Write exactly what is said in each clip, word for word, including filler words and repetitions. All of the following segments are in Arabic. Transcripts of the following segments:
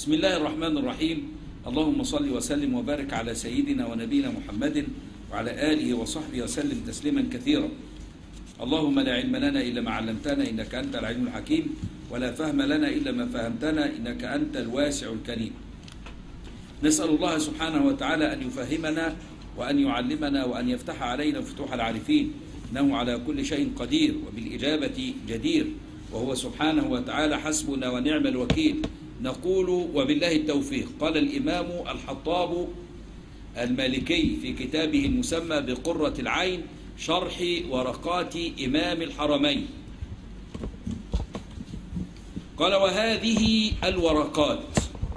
بسم الله الرحمن الرحيم. اللهم صل وسلم وبارك على سيدنا ونبينا محمد وعلى آله وصحبه وسلم تسليما كثيرا. اللهم لا علم لنا إلا ما علمتنا إنك أنت العليم الحكيم، ولا فهم لنا إلا ما فهمتنا إنك أنت الواسع الكريم. نسأل الله سبحانه وتعالى أن يفهمنا وأن يعلمنا وأن يفتح علينا فتوح العارفين، إنه على كل شيء قدير وبالإجابة جدير، وهو سبحانه وتعالى حسبنا ونعم الوكيل. نقول وبالله التوفيق. قال الإمام الحطاب المالكي في كتابه المسمى بقرة العين شرح ورقات إمام الحرمين، قال: وهذه الورقات.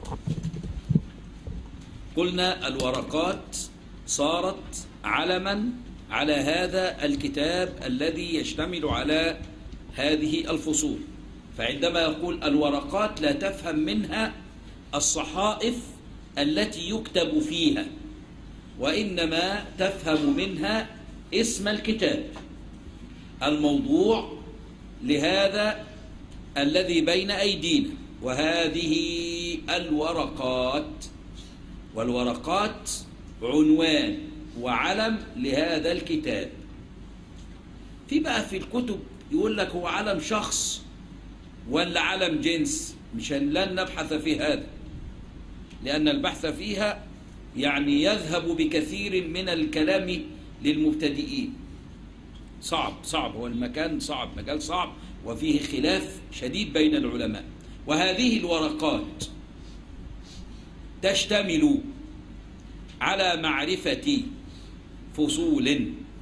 قلنا الورقات صارت علما على هذا الكتاب الذي يشتمل على هذه الفصول. فعندما يقول الورقات لا تفهم منها الصحائف التي يكتب فيها، وإنما تفهم منها اسم الكتاب الموضوع لهذا الذي بين أيدينا. وهذه الورقات، والورقات عنوان وعلم لهذا الكتاب. في بقى في الكتب يقول لك هو علم شخص ولا علم جنس، مش لن نبحث في هذا، لأن البحث فيها يعني يذهب بكثير من الكلام للمبتدئين. صعب صعب هو المكان صعب، مجال صعب وفيه خلاف شديد بين العلماء. وهذه الورقات تشتمل على معرفة فصول.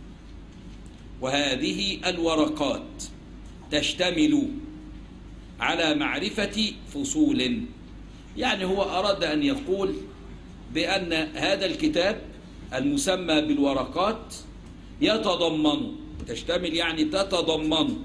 وهذه الورقات تشتمل على معرفة فصول، يعني هو أراد أن يقول بأن هذا الكتاب المسمى بالورقات يتضمن، تشتمل يعني تتضمن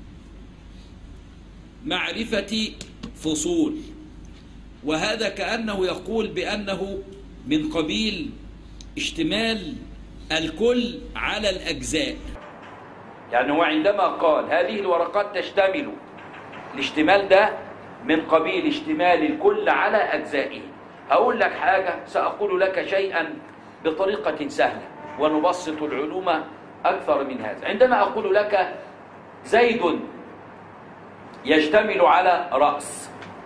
معرفة فصول. وهذا كأنه يقول بأنه من قبيل اشتمال الكل على الأجزاء. يعني هو عندما قال هذه الورقات تشتمل، الاشتمال ده من قبيل اشتمال الكل على أجزائه. هقول لك حاجة، سأقول لك شيئا بطريقة سهلة ونبسط العلوم أكثر من هذا. عندما أقول لك زيد يشتمل على رأس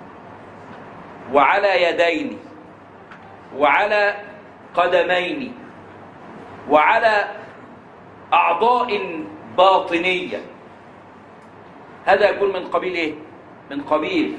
وعلى يدين وعلى قدمين وعلى أعضاء باطنية، هذا يكون من قبيل إيه؟ من قبيل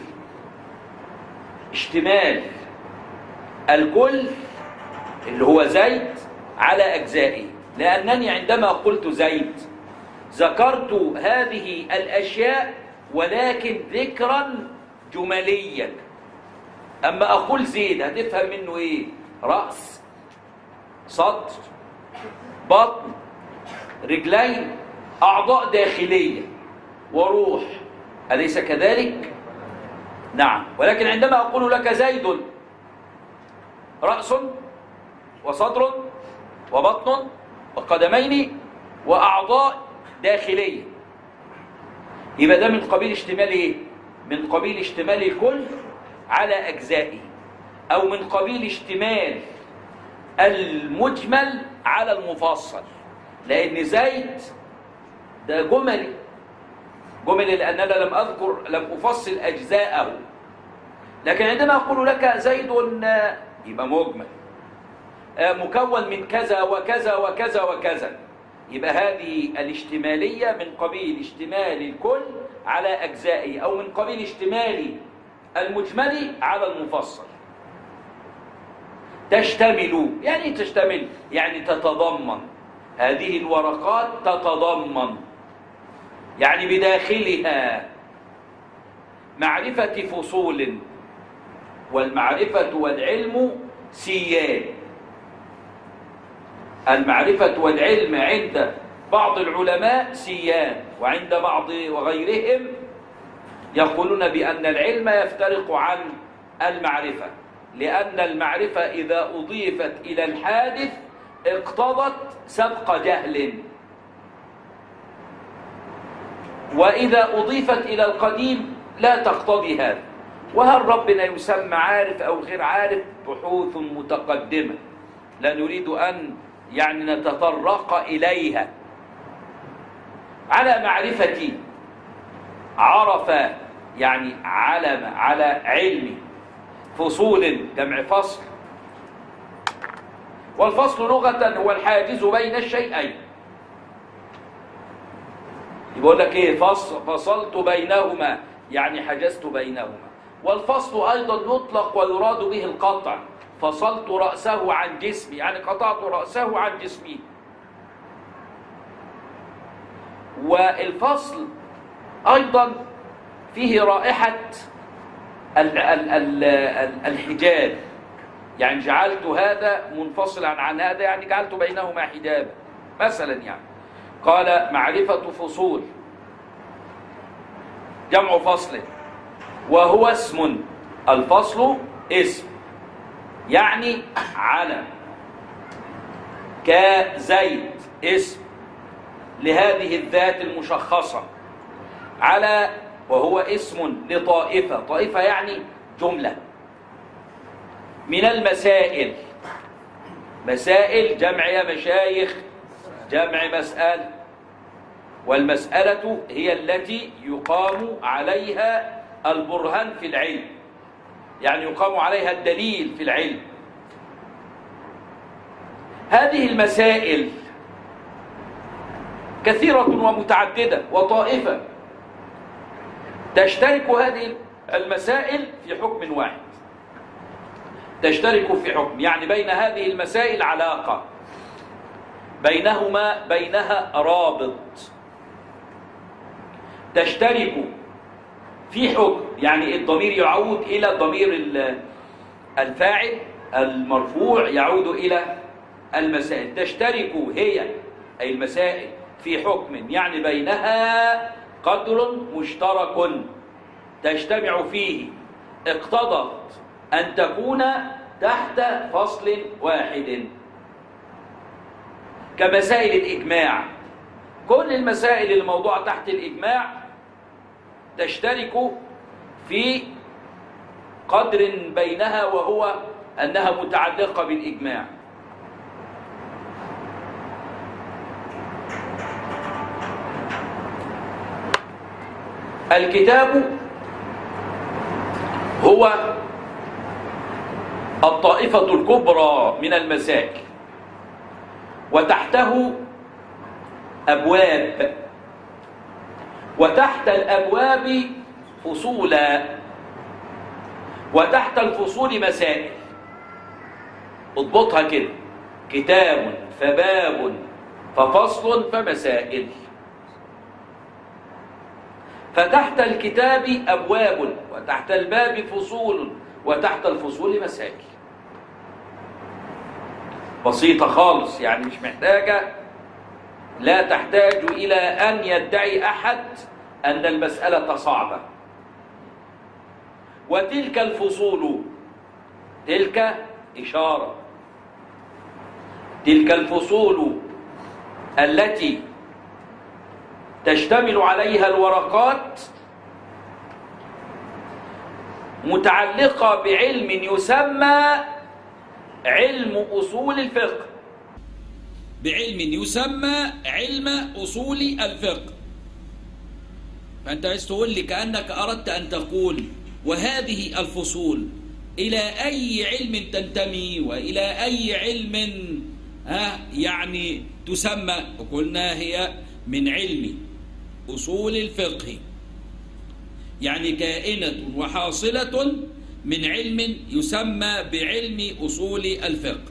اشتمال الكل اللي هو زيد على أجزائه. لأنني عندما قلت زيد ذكرت هذه الأشياء ولكن ذكرا جمليا. أما أقول زيد هتفهم منه إيه؟ رأس، صدر، بطن، رجلين، أعضاء داخلية وروح، أليس كذلك؟ نعم. ولكن عندما أقول لك زيد رأس وصدر وبطن وقدمين وأعضاء داخلية، يبقى ده من قبيل اشتمال إيه؟ من قبيل اشتمال الكل على أجزائه، أو من قبيل اشتمال المجمل على المفصل. لأن زيد ده جملي جملي لأننا لم أذكر لم أفصل أجزاءه. لكن عندما أقول لك زيد يبقى مجمل مكون من كذا وكذا وكذا وكذا، يبقى هذه الاشتمالية من قبيل اشتمال الكل على أجزائه، أو من قبيل اشتمال المجمل على المفصل. تشتمل يعني تشتمل يعني تتضمن. هذه الورقات تتضمن يعني بداخلها معرفة فصول، والمعرفة والعلم سيان. المعرفة والعلم عند بعض العلماء سيان، وعند بعض وغيرهم يقولون بأن العلم يفترق عن المعرفة، لأن المعرفة إذا أضيفت إلى الحادث اقتضت سبق جهل، وإذا أضيفت إلى القديم لا تقتضي هذا. وهل ربنا يسمى عارف أو غير عارف بحوث متقدمة لا نريد أن يعني نتطرق إليها. على معرفة عرف يعني علم على علم فصول جمع فصل، والفصل لغة هو الحاجز بين الشيئين. يقول لك ايه؟ فصل فصلت بينهما يعني حجزت بينهما. والفصل أيضا يطلق ويراد به القطع، فصلت رأسه عن جسمي يعني قطعت رأسه عن جسمي. والفصل أيضا فيه رائحة ال ال ال الحجاب، يعني جعلت هذا منفصلا عن هذا يعني جعلت بينهما حجابا مثلا. يعني قال معرفة فصول جمع فصل وهو اسم. الفصل اسم يعني علم، كزيد اسم لهذه الذات المشخصة، على وهو اسم لطائفة، طائفة يعني جملة. من المسائل، مسائل جمع يا مشايخ جمع مسألة، والمسألة هي التي يقام عليها البرهان في العلم، يعني يقام عليها الدليل في العلم. هذه المسائل كثيرة ومتعددة وطائفة، تشترك هذه المسائل في حكم واحد، تشترك في حكم، يعني بين هذه المسائل علاقة، بينهما بينها رابط، تشترك في حكم، يعني الضمير يعود إلى ضمير الفاعل، المرفوع يعود إلى المسائل، تشترك هي أي المسائل في حكم يعني بينها قدر مشترك تجتمع فيه، اقتضت أن تكون تحت فصل واحد، كمسائل الإجماع. كل المسائل الموضوعة تحت الإجماع تشترك في قدر بينها، وهو أنها متعلقة بالإجماع. الكتاب هو الطائفة الكبرى من المسائل، وتحته أبواب، وتحت الأبواب فصولا، وتحت الفصول مسائل. اضبطها كده: كتاب فباب ففصل فمسائل. فتحت الكتاب أبواب، وتحت الباب فصول، وتحت الفصول مسائل. بسيطة خالص، يعني مش محتاجة، لا تحتاج إلى أن يدعي أحد أن المسألة صعبة. وتلك الفصول، تلك إشارة، تلك الفصول التي تشتمل عليها الورقات متعلقة بعلم يسمى علم أصول الفقه، بعلم يسمى علم أصول الفقه. فأنت عايز تقول لي كأنك أردت أن تقول وهذه الفصول إلى أي علم تنتمي وإلى أي علم ها يعني تسمى؟ وقلنا هي من علم أصول الفقه، يعني كائنة وحاصلة من علم يسمى بعلم أصول الفقه.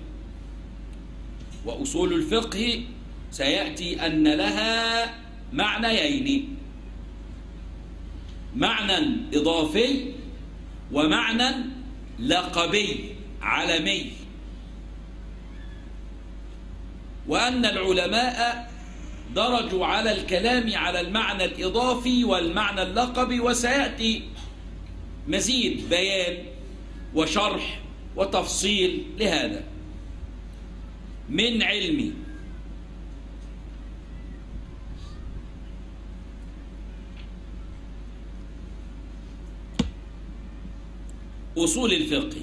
وأصول الفقه سيأتي أن لها معنيين: معنى إضافي ومعنى لقبي علمي. وأن العلماء درجوا على الكلام على المعنى الإضافي والمعنى اللقبي، وسيأتي مزيد بيان وشرح وتفصيل لهذا. من علم أصول الفقه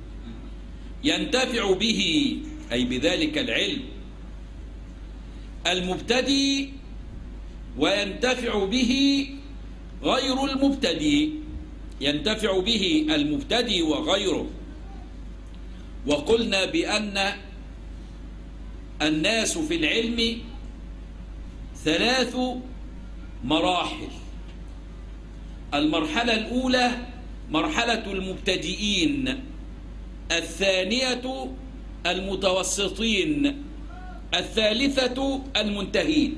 ينتفع به، أي بذلك العلم، المبتدئ، وينتفع به غير المبتدئ، ينتفع به المبتدئ وغيره. وقلنا بأن الناس في العلم ثلاث مراحل. المرحلة الأولى مرحلة المبتدئين، الثانية المتوسطين، الثالثة المنتهين.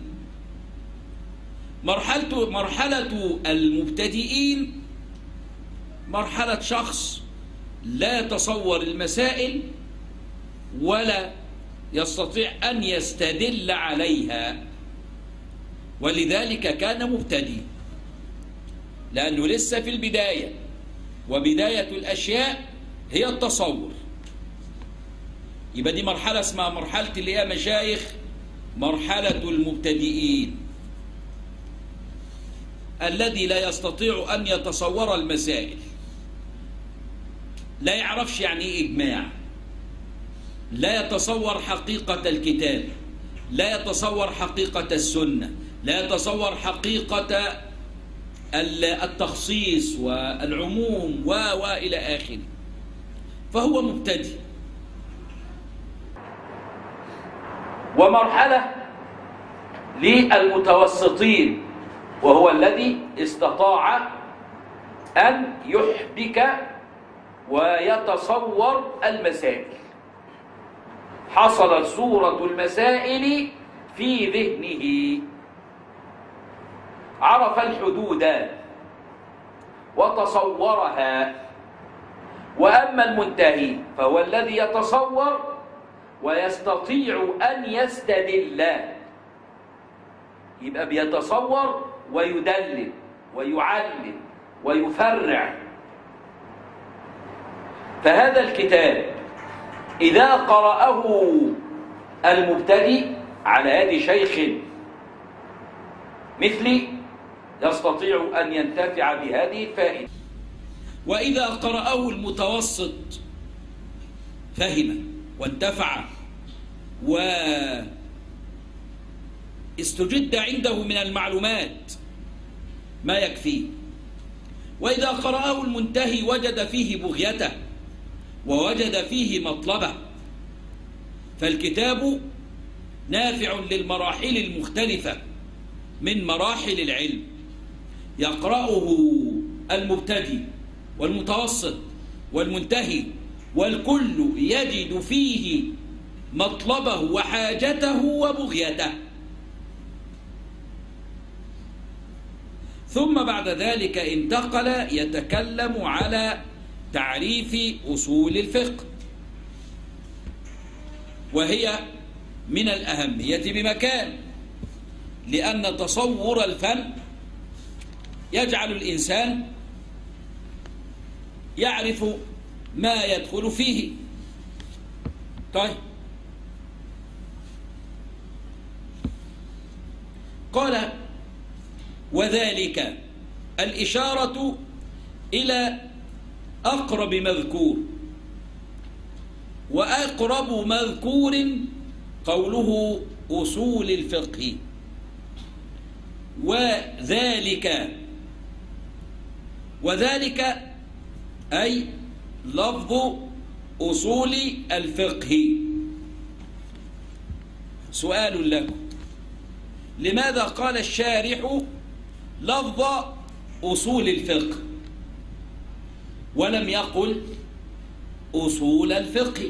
مرحلة مرحلة المبتدئين مرحلة شخص لا يتصور المسائل ولا يستطيع أن يستدل عليها، ولذلك كان مبتدئ، لأنه لسه في البداية، وبداية الأشياء هي التصور. يبقى دي مرحلة اسمها مرحلة اللي هي مشايخ مرحلة المبتدئين، الذي لا يستطيع أن يتصور المسائل، لا يعرفش يعني إيه إجماع، لا يتصور حقيقة الكتاب، لا يتصور حقيقة السنة، لا يتصور حقيقة التخصيص والعموم و وإلى آخره، فهو مبتدئ. ومرحلة للمتوسطين، وهو الذي استطاع أن يحبك ويتصور المسائل، حصلت صورة المسائل في ذهنه، عرف الحدود وتصورها. وأما المنتهي فهو الذي يتصور ويستطيع أن يستدل، يبقى بيتصور ويدلل ويعلل ويفرع. فهذا الكتاب إذا قرأه المبتدئ على يد شيخ مثلي يستطيع أن ينتفع بهذه الفائدة، وإذا قرأه المتوسط فهم وانتفع واستجد عنده من المعلومات ما يكفيه، وإذا قرأه المنتهي وجد فيه بغيته ووجد فيه مطلبه. فالكتاب نافع للمراحل المختلفة من مراحل العلم، يقرأه المبتدئ والمتوسط والمنتهي، والكل يجد فيه مطلبه وحاجته وبغيته. ثم بعد ذلك انتقل يتكلم على تعريف أصول الفقه، وهي من الأهمية بمكان، لأن تصور الفن يجعل الإنسان يعرف ما يدخل فيه. طيب، قال وذلك الإشارة إلى أقرب مذكور، وأقرب مذكور قوله أصول الفقه، وذلك وذلك أي لفظ أصول الفقه. سؤال لكم: لماذا قال الشارح لفظ أصول الفقه ولم يقل أصول الفقه؟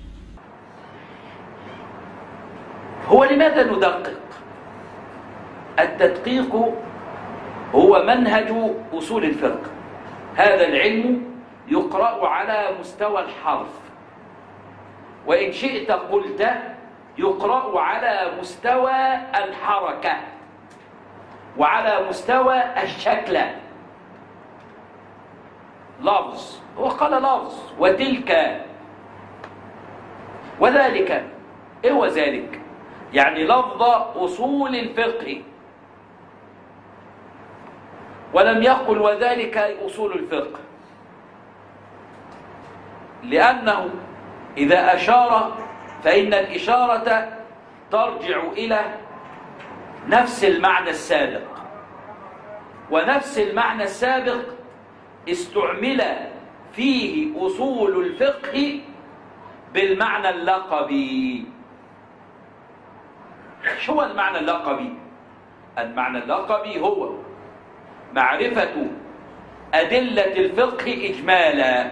هو لماذا ندقق؟ التدقيق هو منهج أصول الفقه. هذا العلم يقرأ على مستوى الحرف، وإن شئت قلت يقرأ على مستوى الحركة وعلى مستوى الشكل. لفظ، وقال لفظ، وتلك وذلك. إيه هو ذلك؟ يعني لفظ أصول الفقه، ولم يقل وذلك أصول الفقه. لأنه إذا أشار فإن الإشارة ترجع إلى نفس المعنى السابق، ونفس المعنى السابق استعمل فيه أصول الفقه بالمعنى اللقبي. شو هو المعنى اللقبي؟ المعنى اللقبي هو معرفة أدلة الفقه إجمالا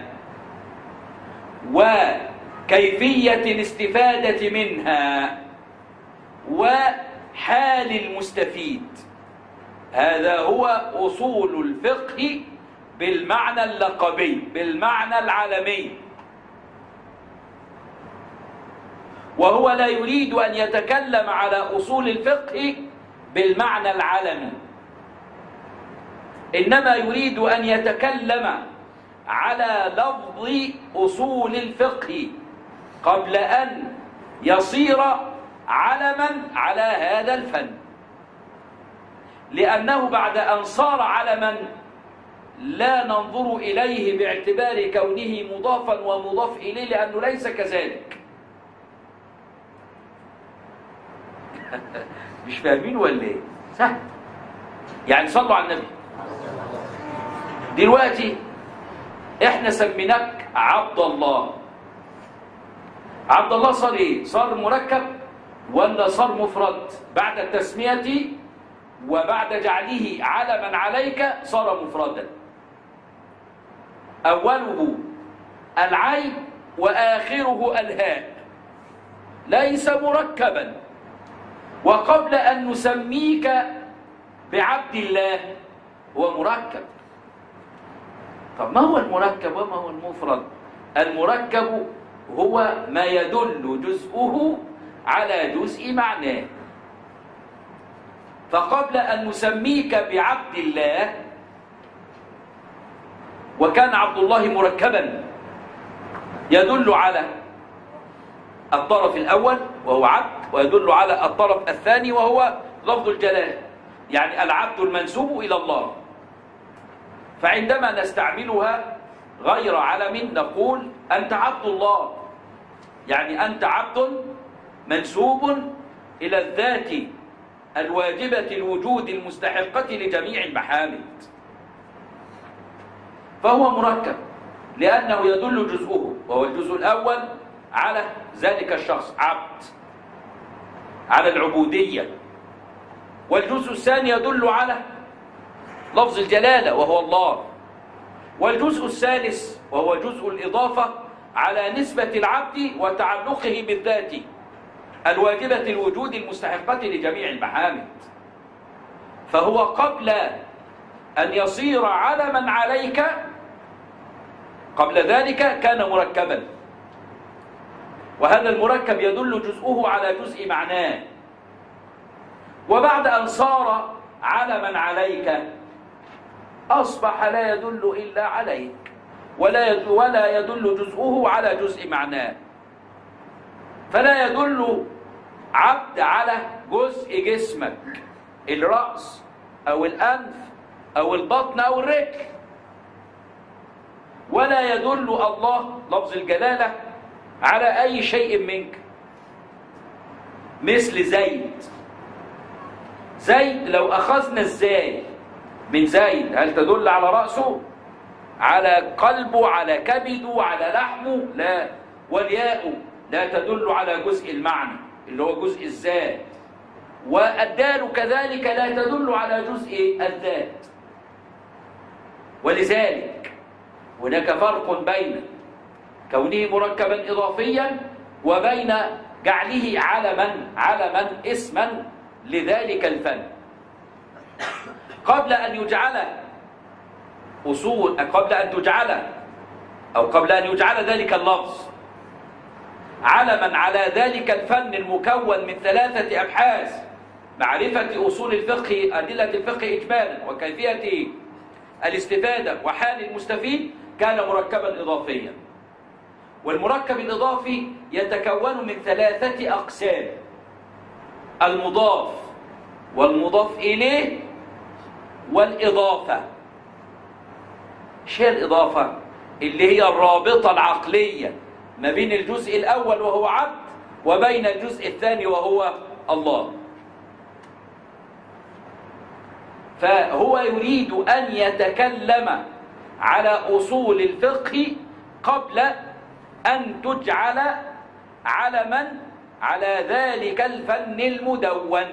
وكيفية الاستفادة منها وحال المستفيد. هذا هو أصول الفقه بالمعنى اللقبي، بالمعنى العالمي. وهو لا يريد أن يتكلم على أصول الفقه بالمعنى العالمي، إنما يريد أن يتكلم على لفظ أصول الفقه قبل أن يصير علما على هذا الفن، لأنه بعد أن صار علما لا ننظر إليه باعتبار كونه مضافا ومضاف إليه، لأنه ليس كذلك. مش فاهمين ولا ايه؟ سهل. يعني صلوا على النبي. دلوقتي احنا سميناك عبد الله. عبد الله صار ايه؟ صار مركب ولا صار مفرد؟ بعد التسمية وبعد جعله علما عليك صار مفردا. أوله العين وآخره الهاء، ليس مركبا. وقبل أن نسميك بعبد الله هو مركب. طب ما هو المركب وما هو المفرد؟ المركب هو ما يدل جزءه على جزء معناه. فقبل أن نسميك بعبد الله، وكان عبد الله مركبا يدل على الطرف الأول وهو عبد، ويدل على الطرف الثاني وهو لفظ الجلالة، يعني العبد المنسوب إلى الله. فعندما نستعملها غير علم نقول أنت عبد الله، يعني أنت عبد منسوب إلى الذات الواجبة الوجود المستحقة لجميع المحامد. فهو مركب لأنه يدل جزءه، وهو الجزء الأول على ذلك الشخص عبد، على العبودية. والجزء الثاني يدل على لفظ الجلالة وهو الله. والجزء الثالث وهو جزء الإضافة على نسبة العبد وتعلقه بالذات الواجبة الوجود المستحقة لجميع المحامد. فهو قبل أن يصير علما عليك، قبل ذلك كان مركبا، وهذا المركب يدل جزءه على جزء معناه. وبعد أن صار علما عليك أصبح لا يدل إلا عليك، ولا ولا يدل جزءه على جزء معناه. فلا يدل عبد على جزء جسمك، الرأس أو الأنف أو البطن أو الرجل، ولا يدل الله لفظ الجلالة على أي شيء منك. مثل زيد. زيد لو أخذنا الزاي من زيد هل تدل على رأسه، على قلبه، على كبده، على لحمه؟ لا. والياء لا تدل على جزء المعنى اللي هو جزء الذات، والدال كذلك لا تدل على جزء الذات. ولذلك هناك فرق بين كونه مركبا إضافيا وبين جعله علما علما اسما لذلك الفن. قبل أن يجعل أصول قبل أن تجعل أو قبل أن يجعل ذلك اللفظ علما على ذلك الفن المكون من ثلاثة أبحاث: معرفة أصول الفقه، أدلة الفقه إجمالا، وكيفية الاستفادة، وحال المستفيد، كان مركبا إضافيا. والمركب الإضافي يتكون من ثلاثة أقسام: المضاف والمضاف إليه والإضافة. ايش هي الإضافة؟ اللي هي الرابطة العقلية ما بين الجزء الأول وهو عبد وبين الجزء الثاني وهو الله. فهو يريد أن يتكلم على أصول الفقه قبل أن تجعل علما على ذلك الفن المدون.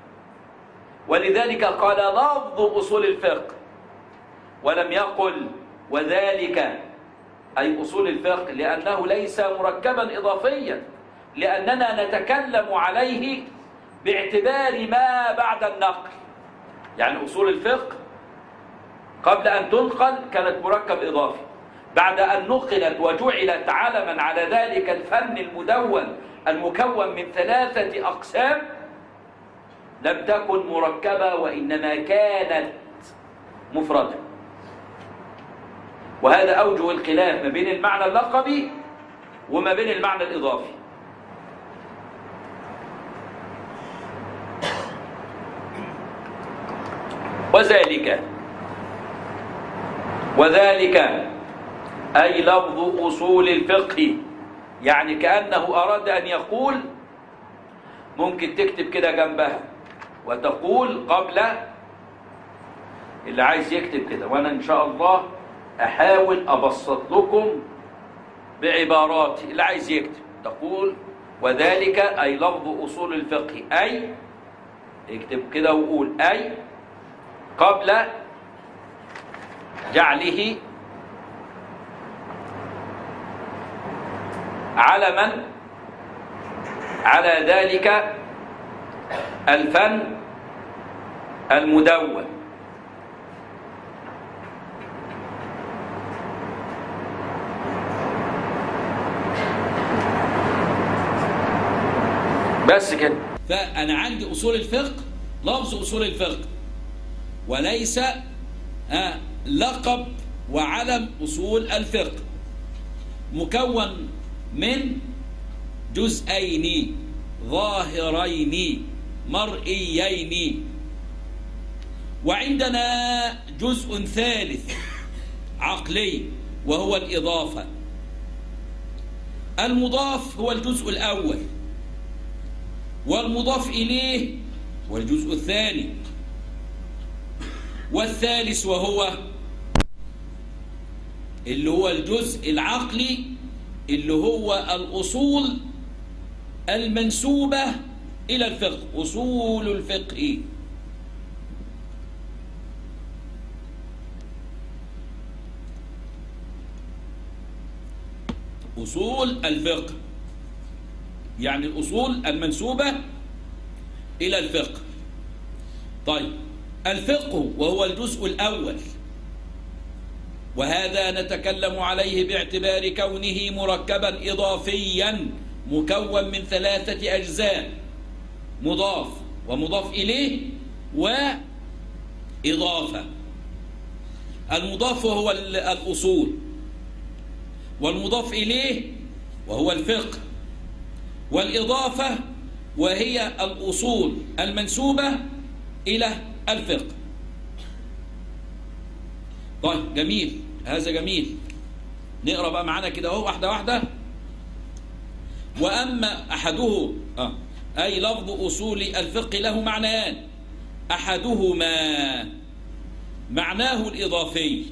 ولذلك قال لفظ أصول الفقه ولم يقل وذلك أي أصول الفقه، لأنه ليس مركبا إضافيا، لأننا نتكلم عليه باعتبار ما بعد النقل. يعني أصول الفقه قبل أن تنقل كانت مركب إضافي، بعد أن نقلت وجعلت علما على ذلك الفن المدون المكون من ثلاثة أقسام لم تكن مركبة وإنما كانت مفردة. وهذا أوجه الخلاف ما بين المعنى اللقبي وما بين المعنى الإضافي. وذلك وذلك أي لفظ أصول الفقه، يعني كأنه أراد أن يقول، ممكن تكتب كده جنبها وتقول قبل، اللي عايز يكتب كده، وأنا إن شاء الله أحاول أبسط لكم بعباراتي. اللي عايز يكتب تقول وذلك أي لفظ أصول الفقه، أي اكتب كده وقول أي قبل جعله علما على ذلك الفن المدون. بس كده. فأنا عندي أصول الفقه لفظ أصول الفقه، وليس آه لقب وعلم أصول الفقه، مكون من جزئين ظاهرين مرئيين. وعندنا جزء ثالث عقلي وهو الإضافة. المضاف هو الجزء الأول، والمضاف إليه هو الجزء الثاني، والثالث وهو اللي هو الجزء العقلي اللي هو الأصول المنسوبة إلى الفقه، أصول الفقه. أصول الفقه يعني الأصول المنسوبة إلى الفقه. طيب، الفقه وهو الجزء الأول، وهذا نتكلم عليه باعتبار كونه مركبا إضافيا مكون من ثلاثة أجزاء: مضاف ومضاف إليه وإضافة. المضاف وهو الأصول، والمضاف إليه وهو الفقه، والإضافة وهي الأصول المنسوبة إلى الفقه. طيب، جميل، هذا جميل. نقرأ بقى معانا كده اهو واحدة واحدة. وأما أحده آه أي لفظ أصول الفقه له معنيان: أحدهما معناه الإضافي،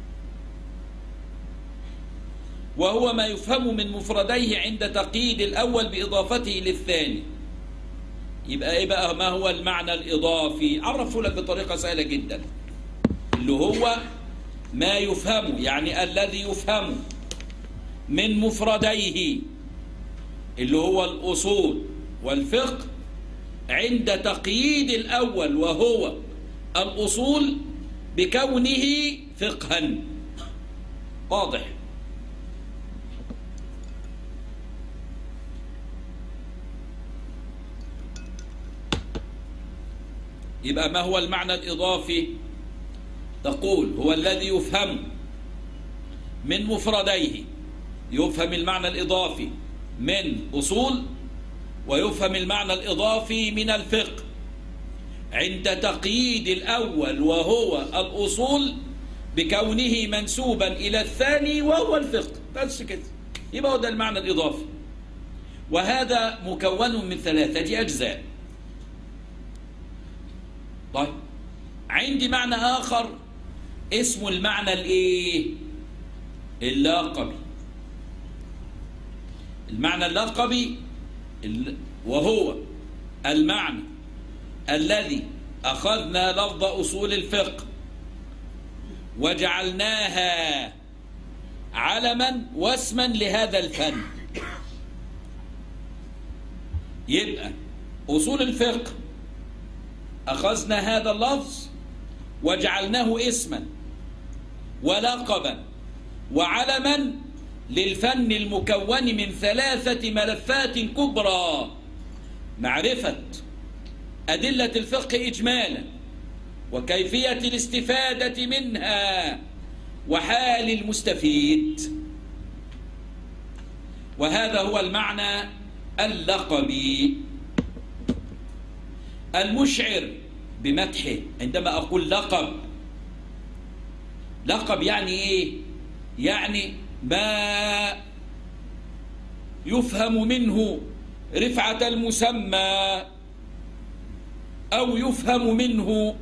وهو ما يفهم من مفرديه عند تقييد الأول بإضافته للثاني. يبقى إيه بقى ما هو المعنى الإضافي؟ عرفه لك بطريقة سهلة جدا، اللي هو ما يفهم، يعني الذي يفهم من مفرديه اللي هو الأصول والفقه عند تقييد الأول وهو الأصول بكونه فقها. واضح؟ يبقى ما هو المعنى الإضافي؟ تقول هو الذي يفهم من مفرديه، يفهم المعنى الإضافي من أصول ويفهم المعنى الإضافي من الفقه عند تقييد الأول وهو الأصول بكونه منسوبا إلى الثاني وهو الفقه، بس كده، يبقى هو ده المعنى الإضافي. وهذا مكون من ثلاثة أجزاء. طيب، عندي معنى آخر اسمه المعنى الإيه؟ اللقبي. المعنى اللقبي وهو المعنى الذي أخذنا لفظ أصول الفقه وجعلناها علما واسما لهذا الفن. يبقى أصول الفقه أخذنا هذا اللفظ وجعلناه اسما ولقبا وعلما للفن المكون من ثلاثة ملفات كبرى: معرفة أدلة الفقه إجمالا، وكيفية الاستفادة منها، وحال المستفيد. وهذا هو المعنى اللقبي المشعر بمدحه. عندما أقول لقب، لقب يعني إيه؟ يعني ما يفهم منه رفعة المسمى، أو يفهم منه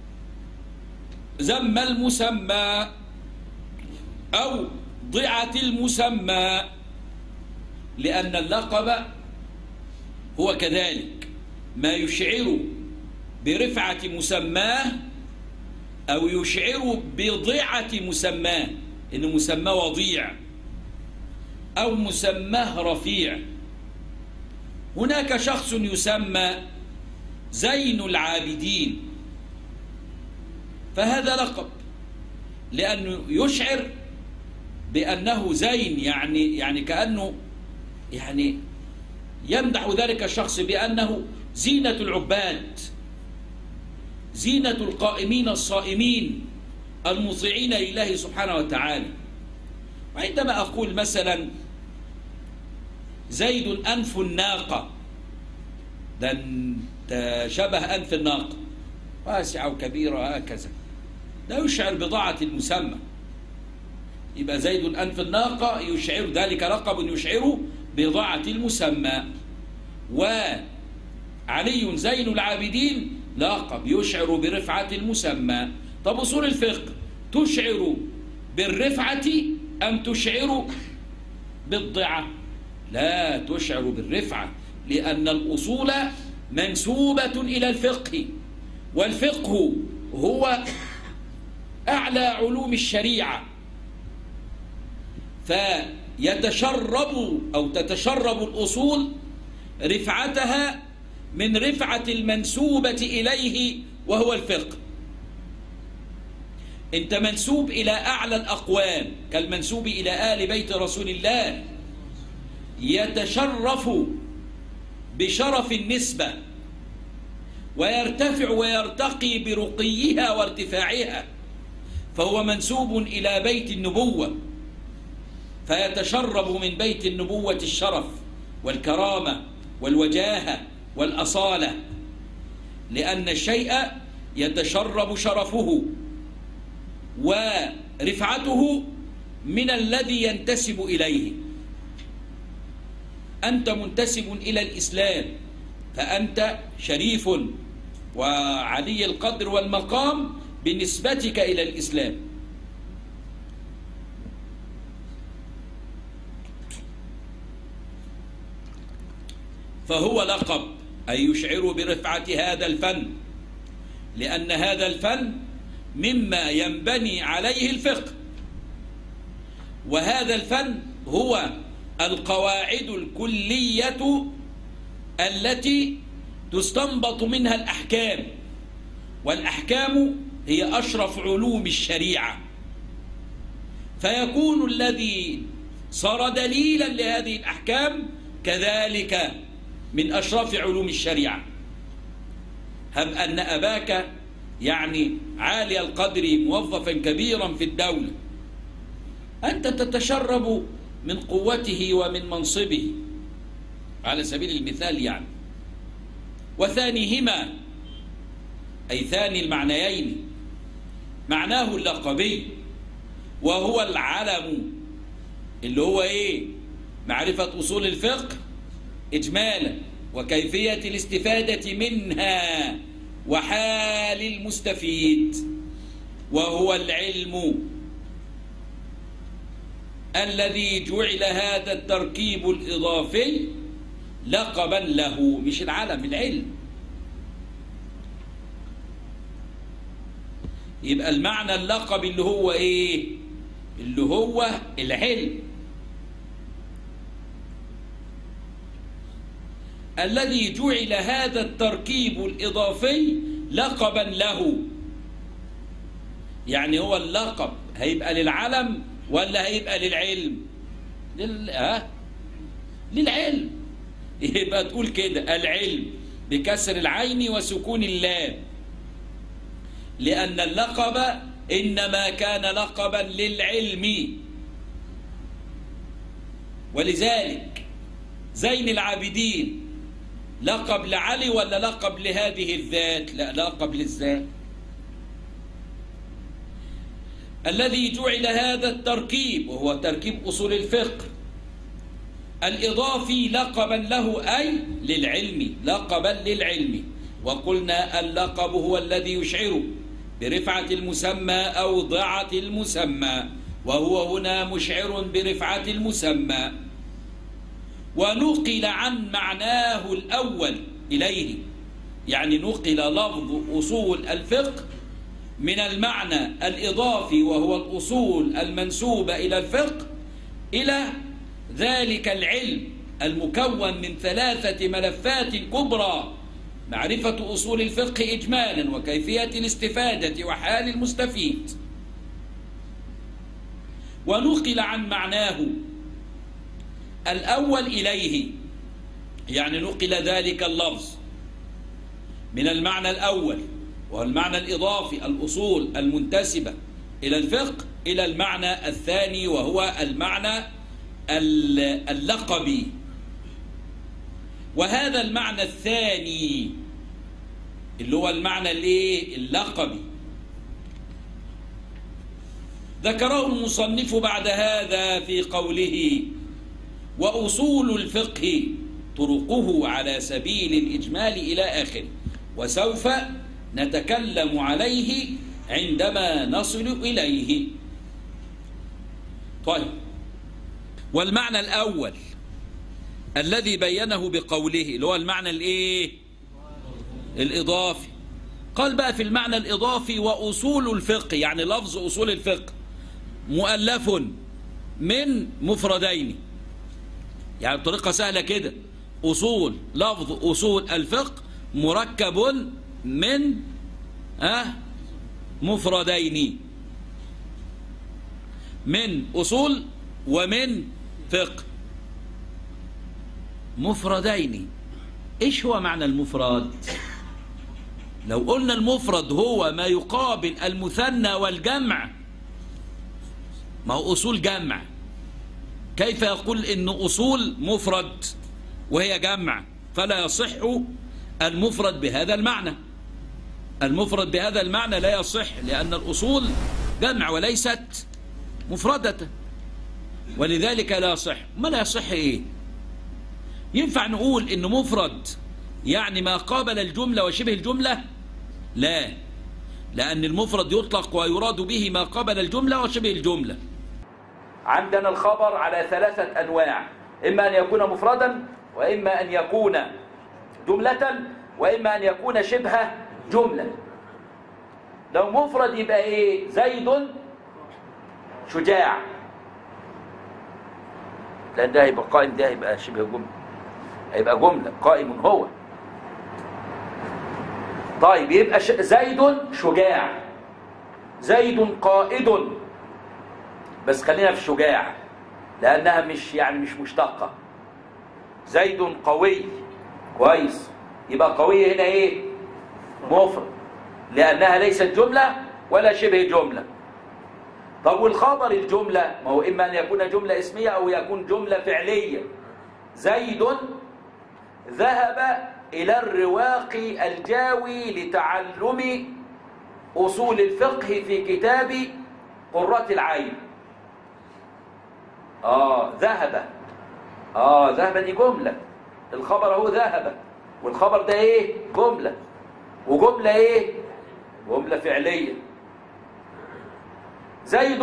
ذم المسمى، أو ضعة المسمى، لأن اللقب هو كذلك ما يشعر برفعة مسماه أو يشعر بضعة مسماه، إن مسماه وضيع أو مسماه رفيع. هناك شخص يسمى زين العابدين، فهذا لقب لأنه يشعر بأنه زين، يعني يعني كأنه يعني يمدح ذلك الشخص بأنه زينة العباد، زينة القائمين الصائمين المطيعين لله سبحانه وتعالى. وعندما أقول مثلا زيد أنف الناقة، ده شبه أنف الناقة، واسعة وكبيرة هكذا، لا يشعر بضاعة المسمى. يبقى زيد أنف الناقة يشعر، ذلك لقب يشعر بضاعة المسمى. وعلي زين العابدين لقب يشعر برفعة المسمى. طب أصول الفقه تشعر بالرفعة أم تشعر بالضعة؟ لا، تشعر بالرفعة، لأن الأصول منسوبة إلى الفقه، والفقه هو أعلى علوم الشريعة، فيتشرب أو تتشرب الأصول رفعتها من رفعة المنسوبة إليه وهو الفقه. أنت منسوب إلى أعلى الأقوام كالمنسوب إلى آل بيت رسول الله، يتشرف بشرف النسبة ويرتفع ويرتقي برقيها وارتفاعها، فهو منسوب إلى بيت النبوة، فيتشرب من بيت النبوة الشرف والكرامة والوجاهة والأصالة، لأن الشيء يتشرب شرفه ورفعته من الذي ينتسب إليه. أنت منتسب إلى الإسلام فأنت شريف وعلي القدر والمقام بنسبتك إلى الإسلام. فهو لقب، أي يشعر برفعة هذا الفن، لأن هذا الفن مما ينبني عليه الفقه، وهذا الفن هو القواعد الكلية التي تستنبط منها الأحكام، والأحكام هي أشرف علوم الشريعة، فيكون الذي صار دليلا لهذه الأحكام كذلك من أشرف علوم الشريعة. هب أن أباك يعني عالي القدر موظفا كبيرا في الدولة، أنت تتشرب من قوته ومن منصبه على سبيل المثال يعني. وثانيهما أي ثاني المعنيين معناه اللقبي وهو العلم، اللي هو إيه؟ معرفة أصول الفقه إجمالا وكيفية الاستفادة منها وحال المستفيد، وهو العلم الذي جعل هذا التركيب الإضافي لقبا له. مش العلم، العلم. يبقى المعنى اللقب اللي هو إيه؟ اللي هو العلم الذي جعل هذا التركيب الإضافي لقبا له. يعني هو اللقب هيبقى للعلم ولا هيبقى للعلم؟ لل... ها؟ للعلم. يبقى تقول كده العلم بكسر العين وسكون اللام، لأن اللقب إنما كان لقبا للعلم. ولذلك زين العابدين لقب لعلي ولا لقب لهذه الذات؟ لا، لقب للذات. الذي جعل هذا التركيب وهو تركيب أصول الفقه الإضافي لقبا له، أي للعلم، لقبا للعلم. وقلنا اللقب هو الذي يشعر برفعة المسمى أو ضعة المسمى، وهو هنا مشعر برفعة المسمى. ونقل عن معناه الأول إليه، يعني نقل لفظ أصول الفقه من المعنى الإضافي وهو الأصول المنسوبة إلى الفقه إلى ذلك العلم المكون من ثلاثة ملفات كبرى: معرفة أصول الفقه إجمالا وكيفية الاستفادة وحال المستفيد. ونقل عن معناه الأول إليه، يعني نقل ذلك اللفظ من المعنى الأول وهو المعنى الإضافي الأصول المنتسبة إلى الفقه إلى المعنى الثاني وهو المعنى اللقبي. وهذا المعنى الثاني اللي هو المعنى الايه؟ اللقبي، ذكره المصنف بعد هذا في قوله: وأصول الفقه طرقه على سبيل الإجمال إلى آخره، وسوف نتكلم عليه عندما نصل إليه. طيب، والمعنى الأول الذي بينه بقوله اللي هو المعنى الايه؟ الإضافي. قال بقى في المعنى الإضافي: وأصول الفقه، يعني لفظ أصول الفقه مؤلف من مفردين. يعني بطريقة سهلة كده، أصول لفظ أصول الفقه مركب من أه مفردين، من أصول ومن فقه. مفردين. إيش هو معنى المفرد؟ لو قلنا المفرد هو ما يقابل المثنى والجمع، ما هو أصول جمع، كيف يقول إن أصول مفرد وهي جمع؟ فلا يصح المفرد بهذا المعنى. المفرد بهذا المعنى لا يصح، لأن الأصول جمع وليست مفردة، ولذلك لا يصح. ما لا يصح إيه؟ ينفع نقول إنه مفرد يعني ما قابل الجملة وشبه الجملة؟ لا، لأن المفرد يطلق ويراد به ما قابل الجملة وشبه الجملة. عندنا الخبر على ثلاثة أنواع: إما أن يكون مفردا، وإما أن يكون جملة، وإما أن يكون شبه جملة. لو مفرد يبقى إيه؟ زيد شجاع، لأن ده هيبقى قائم، ده هيبقى شبه جملة، هيبقى جملة قائم هو. طيب، يبقى زيد شجاع، زيد قائد، بس خلينا في شجاع لأنها مش يعني مش مشتقة. زيد قوي، كويس، يبقى قوي هنا إيه؟ مفرد، لأنها ليست جملة ولا شبه جملة. طب والخبر الجملة، ما هو إما أن يكون جملة اسمية أو يكون جملة فعلية. زيد ذهب إلى الرواق الجاوي لتعلم أصول الفقه في كتاب قرة العين. اه ذهب. اه ذهب دي جملة، الخبر اهو ذهب، والخبر ده ايه؟ جملة، وجملة ايه؟ جملة فعلية. زيد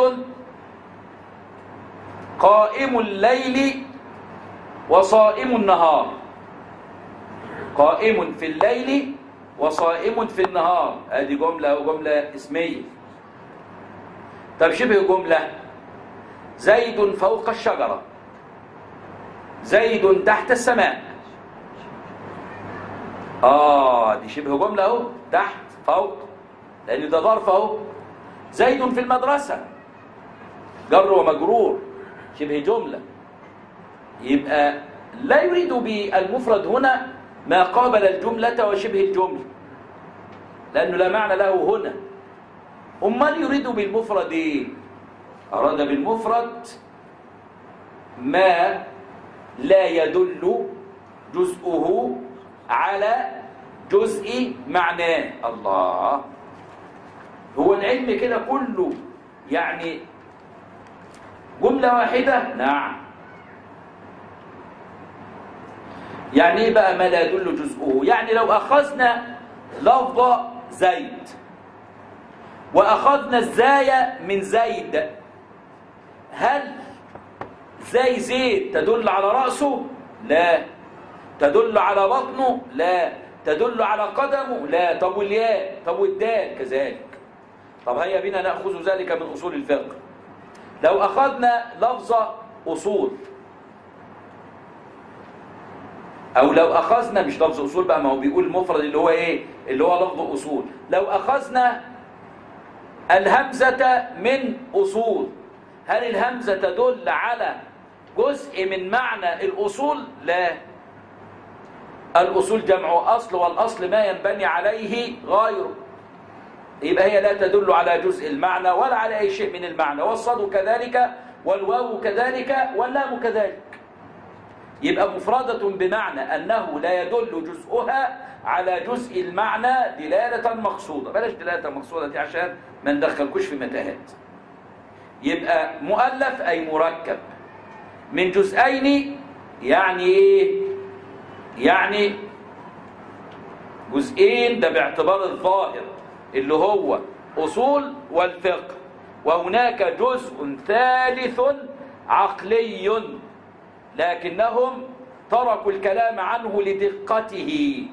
قائم الليل وصائم النهار. قائم في الليل وصائم في النهار، ادي جملة او جملة اسمية. طب شبه جملة، زيد فوق الشجرة، زيد تحت السماء. اه دي شبه جملة اهو، تحت فوق، لان ده ظرف اهو. زيد في المدرسة، جر ومجرور، شبه جملة. يبقى لا يريد بالمفرد هنا ما قابل الجملة وشبه الجملة، لأنه لا معنى له هنا. أمال يريد بالمفرد إيه؟ أراد بالمفرد ما لا يدل جزءه على جزء معناه. الله، هو العلم كده كله يعني جملة واحدة؟ نعم. يعني ايه بقى ما لا يدل جزءه؟ يعني لو أخذنا لفظ زيد وأخذنا الزاية من زيد، هل زي زيد تدل على رأسه؟ لا. تدل على بطنه؟ لا. تدل على قدمه؟ لا. طب والياء؟ طب والدال؟ كذلك. طب هيا بنا نأخذ ذلك من أصول الفقه. لو أخذنا لفظ أصول، أو لو أخذنا مش لفظ أصول بقى، ما هو بيقول مفرد اللي هو إيه؟ اللي هو لفظ أصول. لو أخذنا الهمزة من أصول، هل الهمزة تدل على جزء من معنى الأصول؟ لا. الأصول جمع أصل، والأصل ما ينبني عليه غيره. يبقى هي لا تدل على جزء المعنى ولا على أي شيء من المعنى. والصاد كذلك، والواو كذلك، واللام كذلك. يبقى مفردة بمعنى أنه لا يدل جزءها على جزء المعنى دلالة مقصودة. بلاش دلالة مقصودة دي عشان ما ندخلكوش في متاهات. يبقى مؤلف أي مركب من جزئين. يعني إيه؟ يعني جزئين، ده باعتبار الظاهر اللي هو أصول والفقه. وهناك جزء ثالث عقلي لكنهم تركوا الكلام عنه لدقته.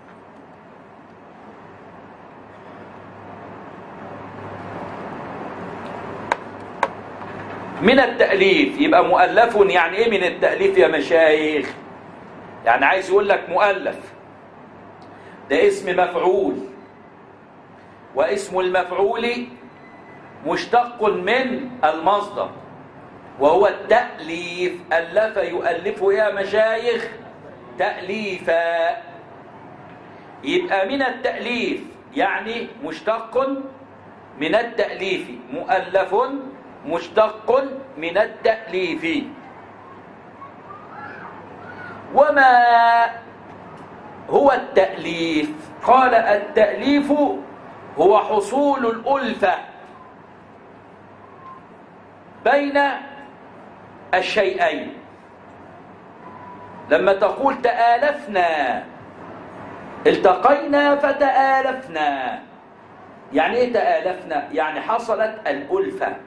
من التأليف. يبقى مؤلف يعني ايه من التأليف يا مشايخ؟ يعني عايز يقول لك مؤلف ده اسم مفعول، واسم المفعول مشتق من المصدر وهو التأليف. ألف يؤلف يا مشايخ تأليفا. يبقى من التأليف يعني مشتق من التأليف، مؤلف مشتق من التأليف. وما هو التأليف؟ قال التأليف هو حصول الألفة بين الشيئين. لما تقول تآلفنا، التقينا فتآلفنا. يعني ايه تآلفنا؟ يعني حصلت الألفة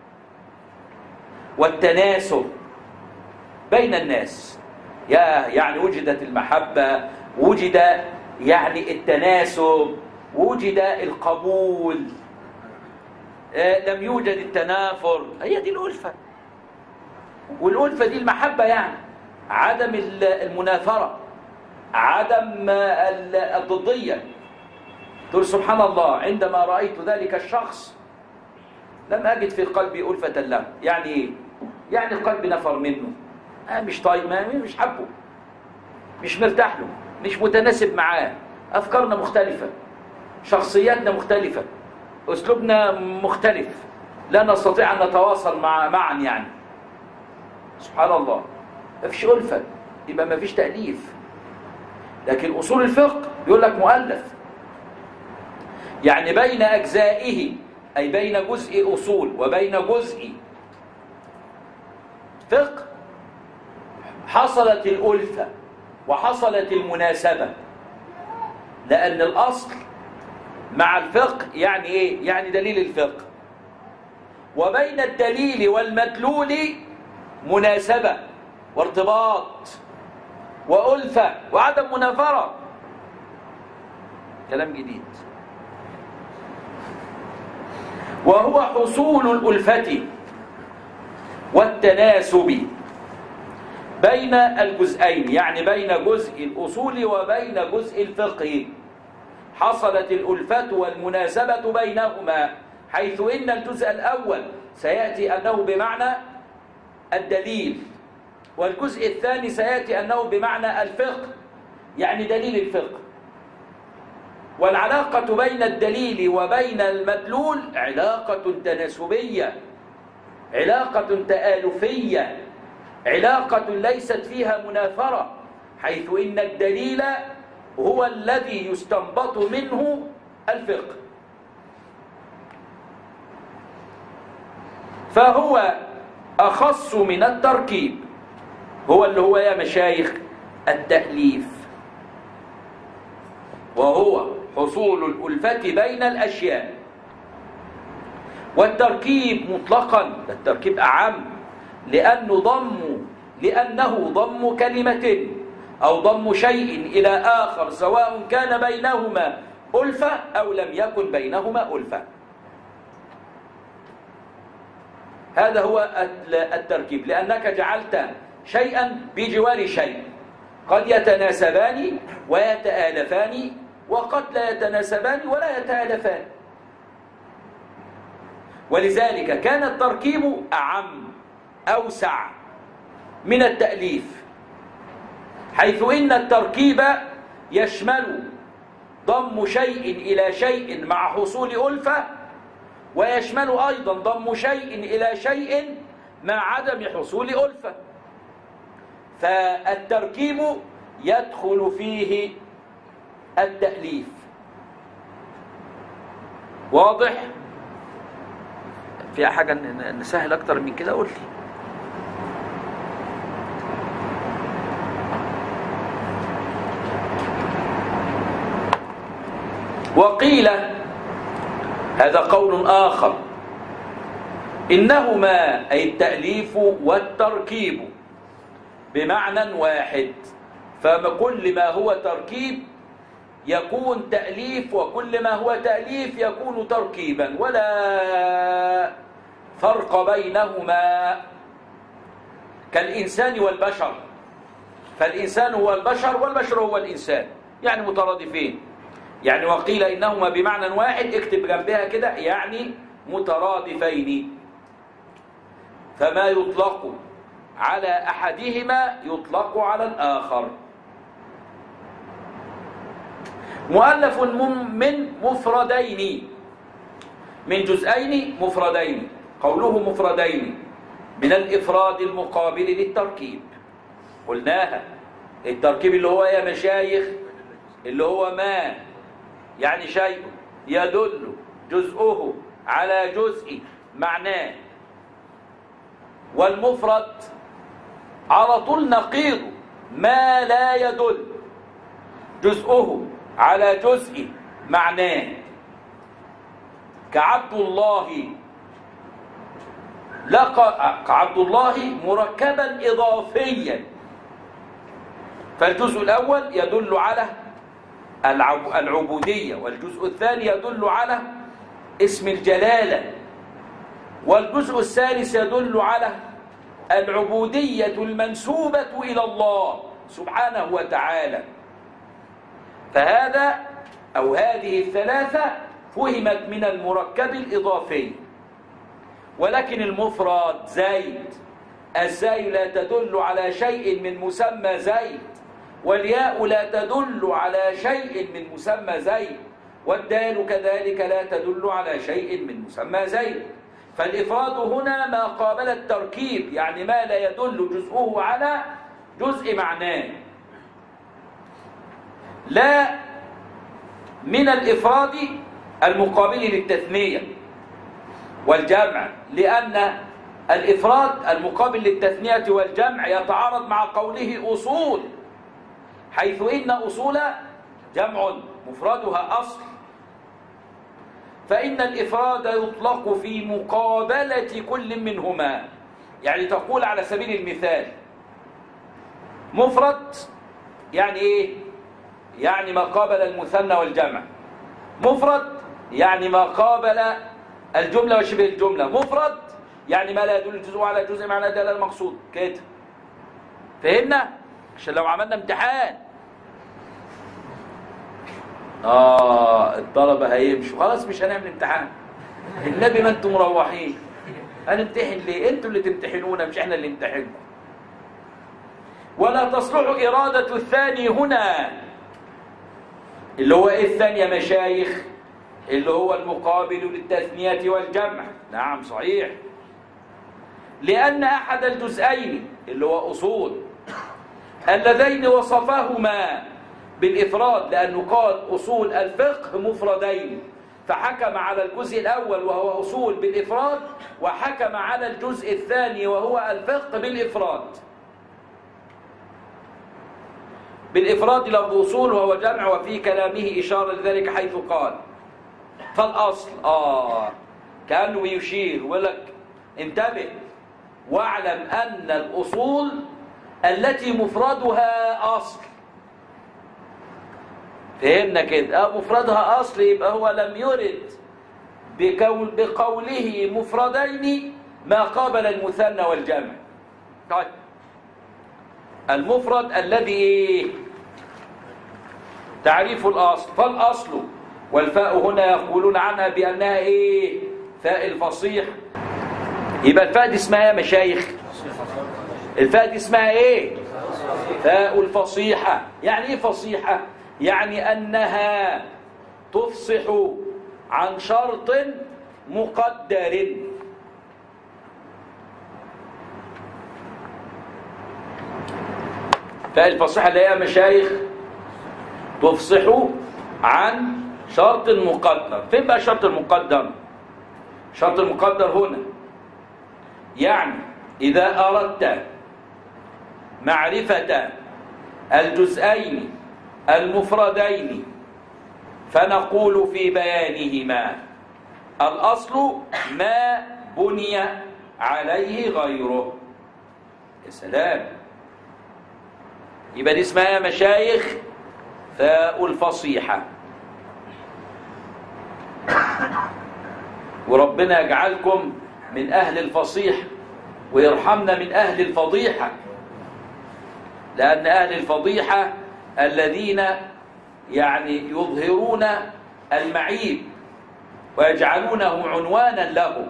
والتناسب بين الناس. يا يعني وجدت المحبة، وجد يعني التناسب، وجد القبول، آه لم يوجد التنافر. هي دي الألفة. والألفة دي المحبة، يعني عدم المنافرة، عدم الضدية. تقول سبحان الله عندما رأيت ذلك الشخص لم أجد في قلبي ألفة له. يعني إيه؟ يعني القلب نفر منه، آه مش طايق، مش حبه، مش مرتاح له، مش متناسب معاه، أفكارنا مختلفة، شخصياتنا مختلفة، أسلوبنا مختلف، لا نستطيع أن نتواصل مع معا. يعني سبحان الله ما فيش ألفة، يبقى ما فيش تأليف. لكن أصول الفقه يقول لك مؤلف، يعني بين أجزائه، أي بين جزء أصول وبين جزء فقه حصلت الألفة وحصلت المناسبة، لأن الأصل مع الفقه يعني إيه؟ يعني دليل الفقه، وبين الدليل والمدلول مناسبة وارتباط وألفة وعدم منافرة. كلام جديد. وهو حصول الألفة والتناسب بين الجزئين، يعني بين جزء الأصول وبين جزء الفقه. حصلت الألفة والمناسبة بينهما، حيث إن الجزء الأول سيأتي أنه بمعنى الدليل، والجزء الثاني سيأتي أنه بمعنى الفقه، يعني دليل الفقه. والعلاقة بين الدليل وبين المدلول علاقة تناسبية، علاقة تآلفية، علاقة ليست فيها منافرة، حيث إن الدليل هو الذي يستنبط منه الفقه. فهو أخص من التركيب، هو اللي هو يا مشايخ التأليف، وهو حصول الألفة بين الأشياء. والتركيب مطلقا، التركيب أعم، لأنه ضم لأنه ضم كلمة أو ضم شيء إلى آخر، سواء كان بينهما ألفة أو لم يكن بينهما ألفة. هذا هو التركيب، لأنك جعلت شيئا بجوار شيء، قد يتناسبان ويتآلفان، وقد لا يتناسبان ولا يتآلفان. ولذلك كان التركيب أعم أوسع من التأليف، حيث إن التركيب يشمل ضم شيء إلى شيء مع حصول ألفة، ويشمل أيضا ضم شيء إلى شيء مع عدم حصول ألفة. فالتركيب يدخل فيه التأليف. واضح؟ فيها حاجة نسهل أكتر من كده؟ قول لي. وقيل، هذا قول آخر، إنهما أي التأليف والتركيب بمعنى واحد، فكل ما هو تركيب يكون تأليف، وكل ما هو تأليف يكون تركيبا، ولا فرق بينهما، كالإنسان والبشر. فالإنسان هو البشر والبشر هو الإنسان، يعني مترادفين. يعني وقيل إنهما بمعنى واحد، اكتب جنبها كده، يعني مترادفين. فما يطلق على أحدهما يطلق على الآخر. مؤلف من مفردين، من جزئين مفردين. قوله مفردين من الإفراد المقابل للتركيب، قلناها. التركيب اللي هو يا مشايخ اللي هو ما، يعني شيء يدل جزءه على جزء معناه. والمفرد على طول نقيض ما لا يدل جزءه على جزء معناه، كعبد الله. لقى كعبد الله مركبا إضافيا، فالجزء الأول يدل على العبودية، والجزء الثاني يدل على اسم الجلالة، والجزء الثالث يدل على العبودية المنسوبة إلى الله سبحانه وتعالى. فهذا أو هذه الثلاثة فهمت من المركب الإضافي. ولكن المفرد زيد، الزاي لا تدل على شيء من مسمى زيد، والياء لا تدل على شيء من مسمى زيد، والدال كذلك لا تدل على شيء من مسمى زيد. فالإفراد هنا ما قابل التركيب، يعني ما لا يدل جزءه على جزء معناه، لا من الإفراد المقابل للتثنية والجمع، لأن الإفراد المقابل للتثنية والجمع يتعارض مع قوله أصول، حيث إن أصول جمع مفردها أصل، فإن الإفراد يطلق في مقابلة كل منهما. يعني تقول على سبيل المثال مفرد يعني إيه؟ يعني ما قابل المثنى والجمع. مفرد يعني ما قابل الجملة وشبه الجملة. مفرد يعني ما لا يدل الجزء على جزء معنى دل المقصود كده. فهمنا؟ عشان لو عملنا امتحان آه الطلبة هيمشوا خلاص مش هنعمل امتحان. النبي ما انتم مروحين، هنمتحن ليه؟ انتم اللي تمتحنونا مش احنا اللي نمتحنكم. ولا تصلح إرادة الثاني هنا، اللي هو إيه الثاني يا مشايخ؟ اللي هو المقابل للتثنية والجمع. نعم صحيح، لأن أحد الجزئين اللي هو أصول اللذين وصفهما بالإفراد، لأنه قال أصول الفقه مفردين، فحكم على الجزء الأول وهو أصول بالإفراد، وحكم على الجزء الثاني وهو الفقه بالإفراد. بالإفراد لفظ أصول وهو جمع، وفي كلامه إشارة لذلك حيث قال فالأصل آه كأنه بيشير ويقول لك انتبه واعلم أن الأصول التي مفردها أصل. فهمنا كده؟ آه مفردها أصل، يبقى هو لم يرد بقول بقوله مفردين ما قابل المثنى والجمع. طيب المفرد الذي تعريف الأصل، فالأصل والفاء هنا يقولون عنها بأنها إيه؟ فاء الفصيح. يبقى الفاء دي اسمها يا مشايخ؟ الفاء دي اسمها إيه؟ فاء الفصيحة. يعني إيه فصيحة؟ يعني أنها تفصح عن شرط مقدر. فاء الفصيحة اللي هي يا مشايخ تفصح عن شرط مقدر. فين بقى شرط المقدر؟ شرط المقدر هنا يعني إذا أردت معرفة الجزئين المفردين فنقول في بيانهما الأصل ما بني عليه غيره. يا سلام، يبقى دي اسمها يا مشايخ فاء الفصيحة. وربنا يجعلكم من أهل الفصيح ويرحمنا من أهل الفضيحة، لأن أهل الفضيحة الذين يعني يظهرون المعيب ويجعلونه عنوانا له.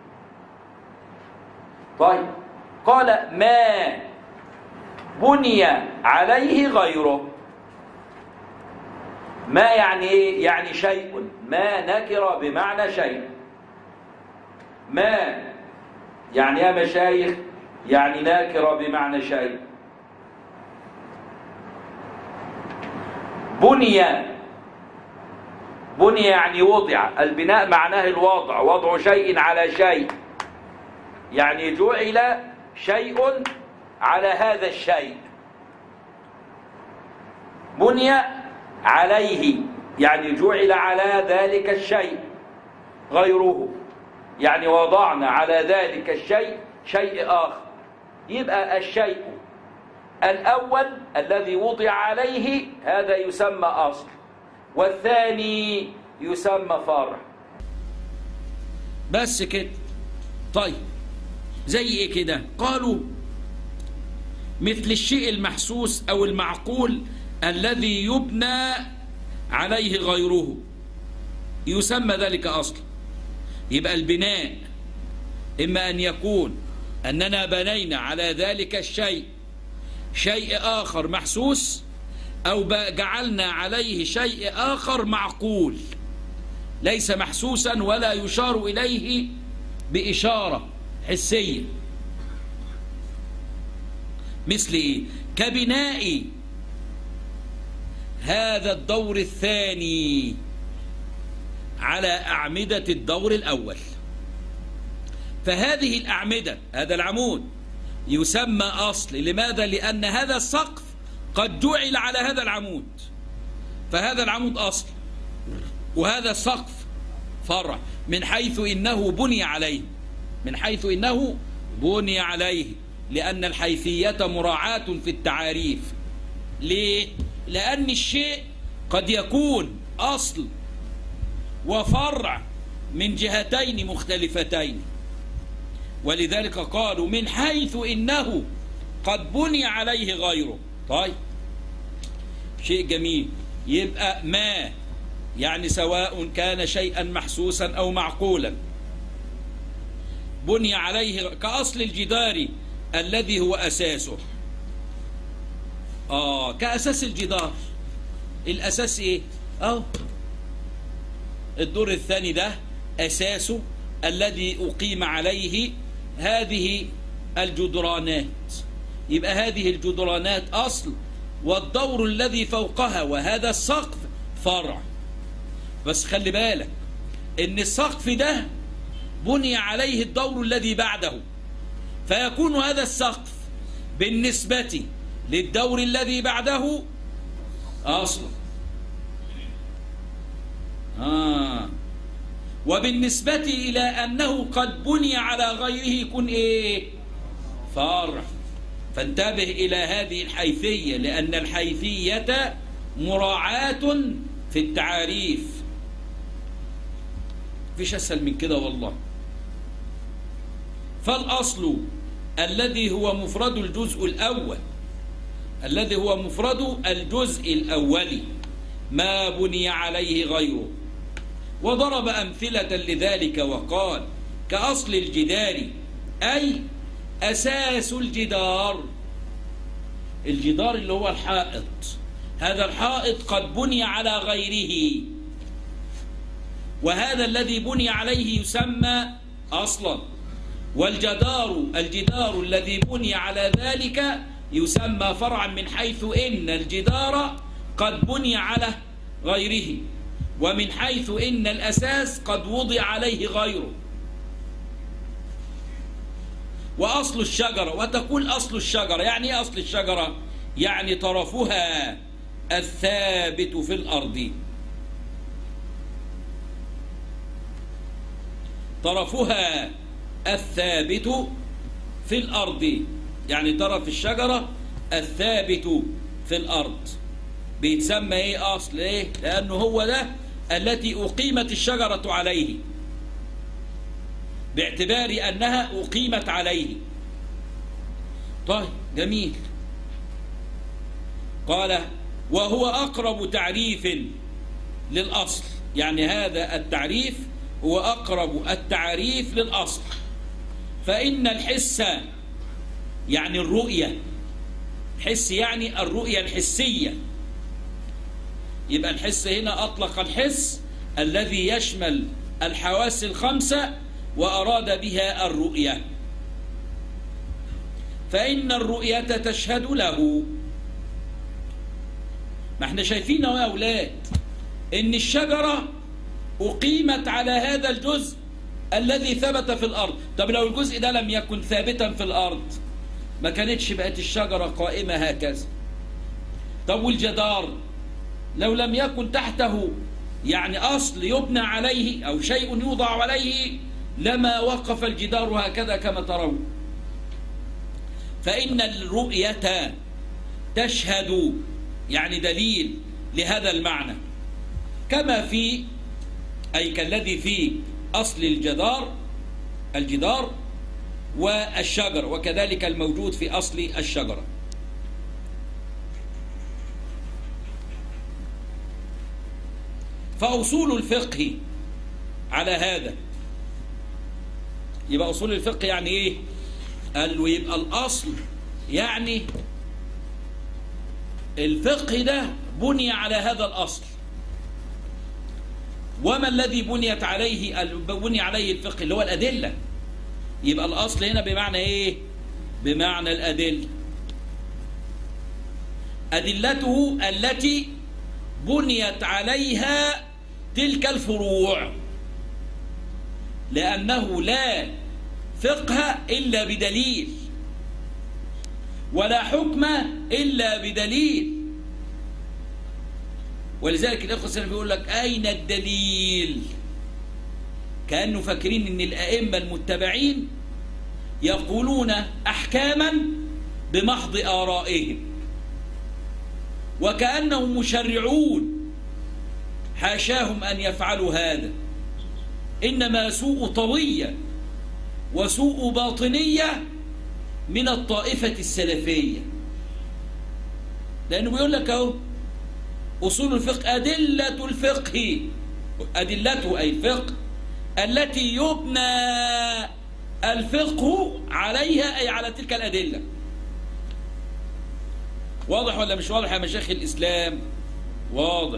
طيب قال ما بني عليه غيره. ما يعني ايه؟ يعني شيء. ما نكر بمعنى شيء. ما يعني يا مشايخ يعني ناكر بمعنى شيء. بني بني يعني وضع. البناء معناه الوضع، وضع شيء على شيء، يعني جعل شيء على هذا الشيء. بني عليه يعني جعل على ذلك الشيء غيره، يعني وضعنا على ذلك الشيء شيء آخر. يبقى الشيء الأول الذي وضع عليه هذا يسمى أصل، والثاني يسمى فرع. بس كده. طيب زي ايه كده؟ قالوا مثل الشيء المحسوس أو المعقول الذي يبنى عليه غيره يسمى ذلك أصل. يبقى البناء إما أن يكون أننا بنينا على ذلك الشيء شيء آخر محسوس، أو جعلنا عليه شيء آخر معقول ليس محسوسا ولا يشار إليه بإشارة حسية. مثل إيه؟ كبناء هذا الدور الثاني على أعمدة الدور الأول. فهذه الأعمدة، هذا العمود يسمى أصل. لماذا؟ لأن هذا السقف قد جعل على هذا العمود، فهذا العمود أصل وهذا السقف فرع، من حيث إنه بني عليه، من حيث إنه بني عليه، لأن الحيثية مراعاة في التعاريف. ليه؟ لأن الشيء قد يكون أصل وفرع من جهتين مختلفتين، ولذلك قالوا من حيث إنه قد بني عليه غيره. طيب شيء جميل. يبقى ما يعني سواء كان شيئا محسوسا أو معقولا بني عليه، كأصل الجدار الذي هو أساسه. آه كأساس الجدار، الأساس إيه؟ أو الدور الثاني ده أساسه الذي أقيم عليه هذه الجدرانات، يبقى هذه الجدرانات أصل، والدور الذي فوقها وهذا السقف فرع. بس خلي بالك إن السقف ده بني عليه الدور الذي بعده، فيكون هذا السقف بالنسبة للدور الذي بعده أصلا، آه. وبالنسبة إلى أنه قد بني على غيره يكون إيه؟ فرع. فانتبه إلى هذه الحيثية، لأن الحيثية مراعاة في التعاريف، فيش أسهل من كده والله. فالأصل الذي هو مفرد الجزء الأول، الذي هو مفرد الجزء الأولي ما بني عليه غيره. وضرب أمثلة لذلك وقال كأصل الجدار، أي أساس الجدار. الجدار اللي هو الحائط، هذا الحائط قد بني على غيره، وهذا الذي بني عليه يسمى أصلا. والجدار الجدار الذي بني على ذلك يسمى فرعا، من حيث إن الجدار قد بني على غيره، ومن حيث إن الأساس قد وضع عليه غيره. وأصل الشجرة، وتقول أصل الشجرة يعني إيه أصل الشجرة؟ يعني طرفها الثابت في الأرض، طرفها الثابت في الأرض، يعني طرف الشجرة الثابت في الأرض بيتسمى إيه؟ أصل. إيه؟ لأنه هو ده التي أقيمت الشجرة عليه، باعتبار أنها أقيمت عليه. طيب جميل. قال وهو أقرب تعريف للأصل، يعني هذا التعريف هو أقرب التعريف للأصل. فإن الحس يعني الرؤية، حس يعني الرؤية الحسية، يبقى الحس هنا أطلق الحس الذي يشمل الحواس الخمسة وأراد بها الرؤية. فإن الرؤية تشهد له. ما احنا شايفين يا أولاد إن الشجرة أقيمت على هذا الجزء الذي ثبت في الأرض. طب لو الجزء ده لم يكن ثابتا في الأرض ما كانتش بقت الشجرة قائمة هكذا. طب والجدار لو لم يكن تحته يعني أصل يبنى عليه أو شيء يوضع عليه لما وقف الجدار هكذا كما ترون. فإن الرؤية تشهد يعني دليل لهذا المعنى، كما في أي كالذي في أصل الجدار الجدار والشجر، وكذلك الموجود في أصل الشجرة. فأصول الفقه على هذا، يبقى أصول الفقه يعني إيه؟ قال له يبقى الأصل يعني الفقه ده بني على هذا الأصل. وما الذي بنيت عليه بني عليه الفقه؟ اللي هو الأدلة. يبقى الأصل هنا بمعنى إيه؟ بمعنى الأدلة، أدلته التي بنيت عليها تلك الفروع، لأنه لا فقه إلا بدليل، ولا حكم إلا بدليل. ولذلك الأخوة السلف بيقول لك أين الدليل؟ كأنه فاكرين أن الأئمة المتبعين يقولون أحكاما بمحض آرائهم، وكأنهم مشرعون. حاشاهم أن يفعلوا هذا، إنما سوء طوية وسوء باطنية من الطائفة السلفية. لأنه بيقول لك أهو أصول الفقه أدلة الفقه، أدلته أي الفقه التي يبنى الفقه عليها، أي على تلك الأدلة. واضح ولا مش واضح يا مشايخ الإسلام؟ واضح.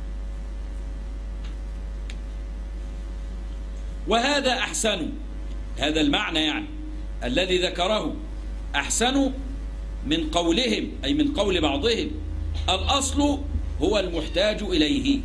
وهذا أحسن، هذا المعنى يعني الذي ذكره أحسن من قولهم، أي من قول بعضهم الأصل هو المحتاج إليه.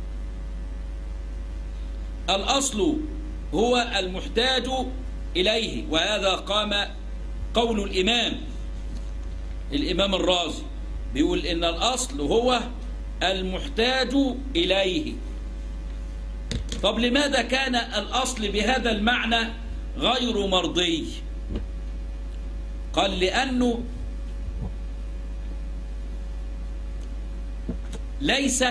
الأصل هو المحتاج إليه. وهذا قام قول الإمام الإمام الرازي، بيقول إن الأصل هو المحتاج إليه. طب لماذا كان الأصل بهذا المعنى غير مرضي؟ قال لأنه ليس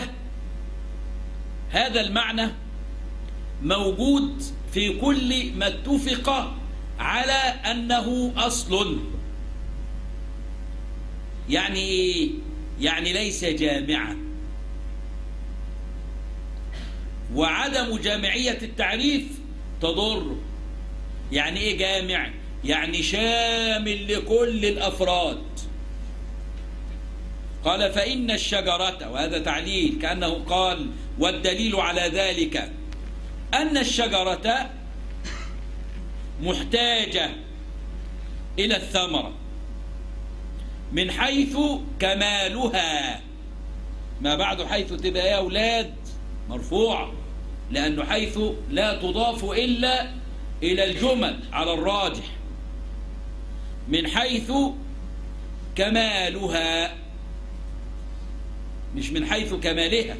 هذا المعنى موجود في كل ما اتفق على أنه أصل. يعني إيه؟ يعني ليس جامعا. وعدم جامعية التعريف تضر. يعني إيه جامع؟ يعني شامل لكل الأفراد. قال فإن الشجرة، وهذا تعليل كأنه قال والدليل على ذلك أن الشجرة محتاجة إلى الثمرة من حيث كمالها. ما بعد حيث تبقى يا أولاد مرفوعة، لأنه حيث لا تضاف إلا إلى الجمل على الراجح. من حيث كمالها، مش من حيث كمالها.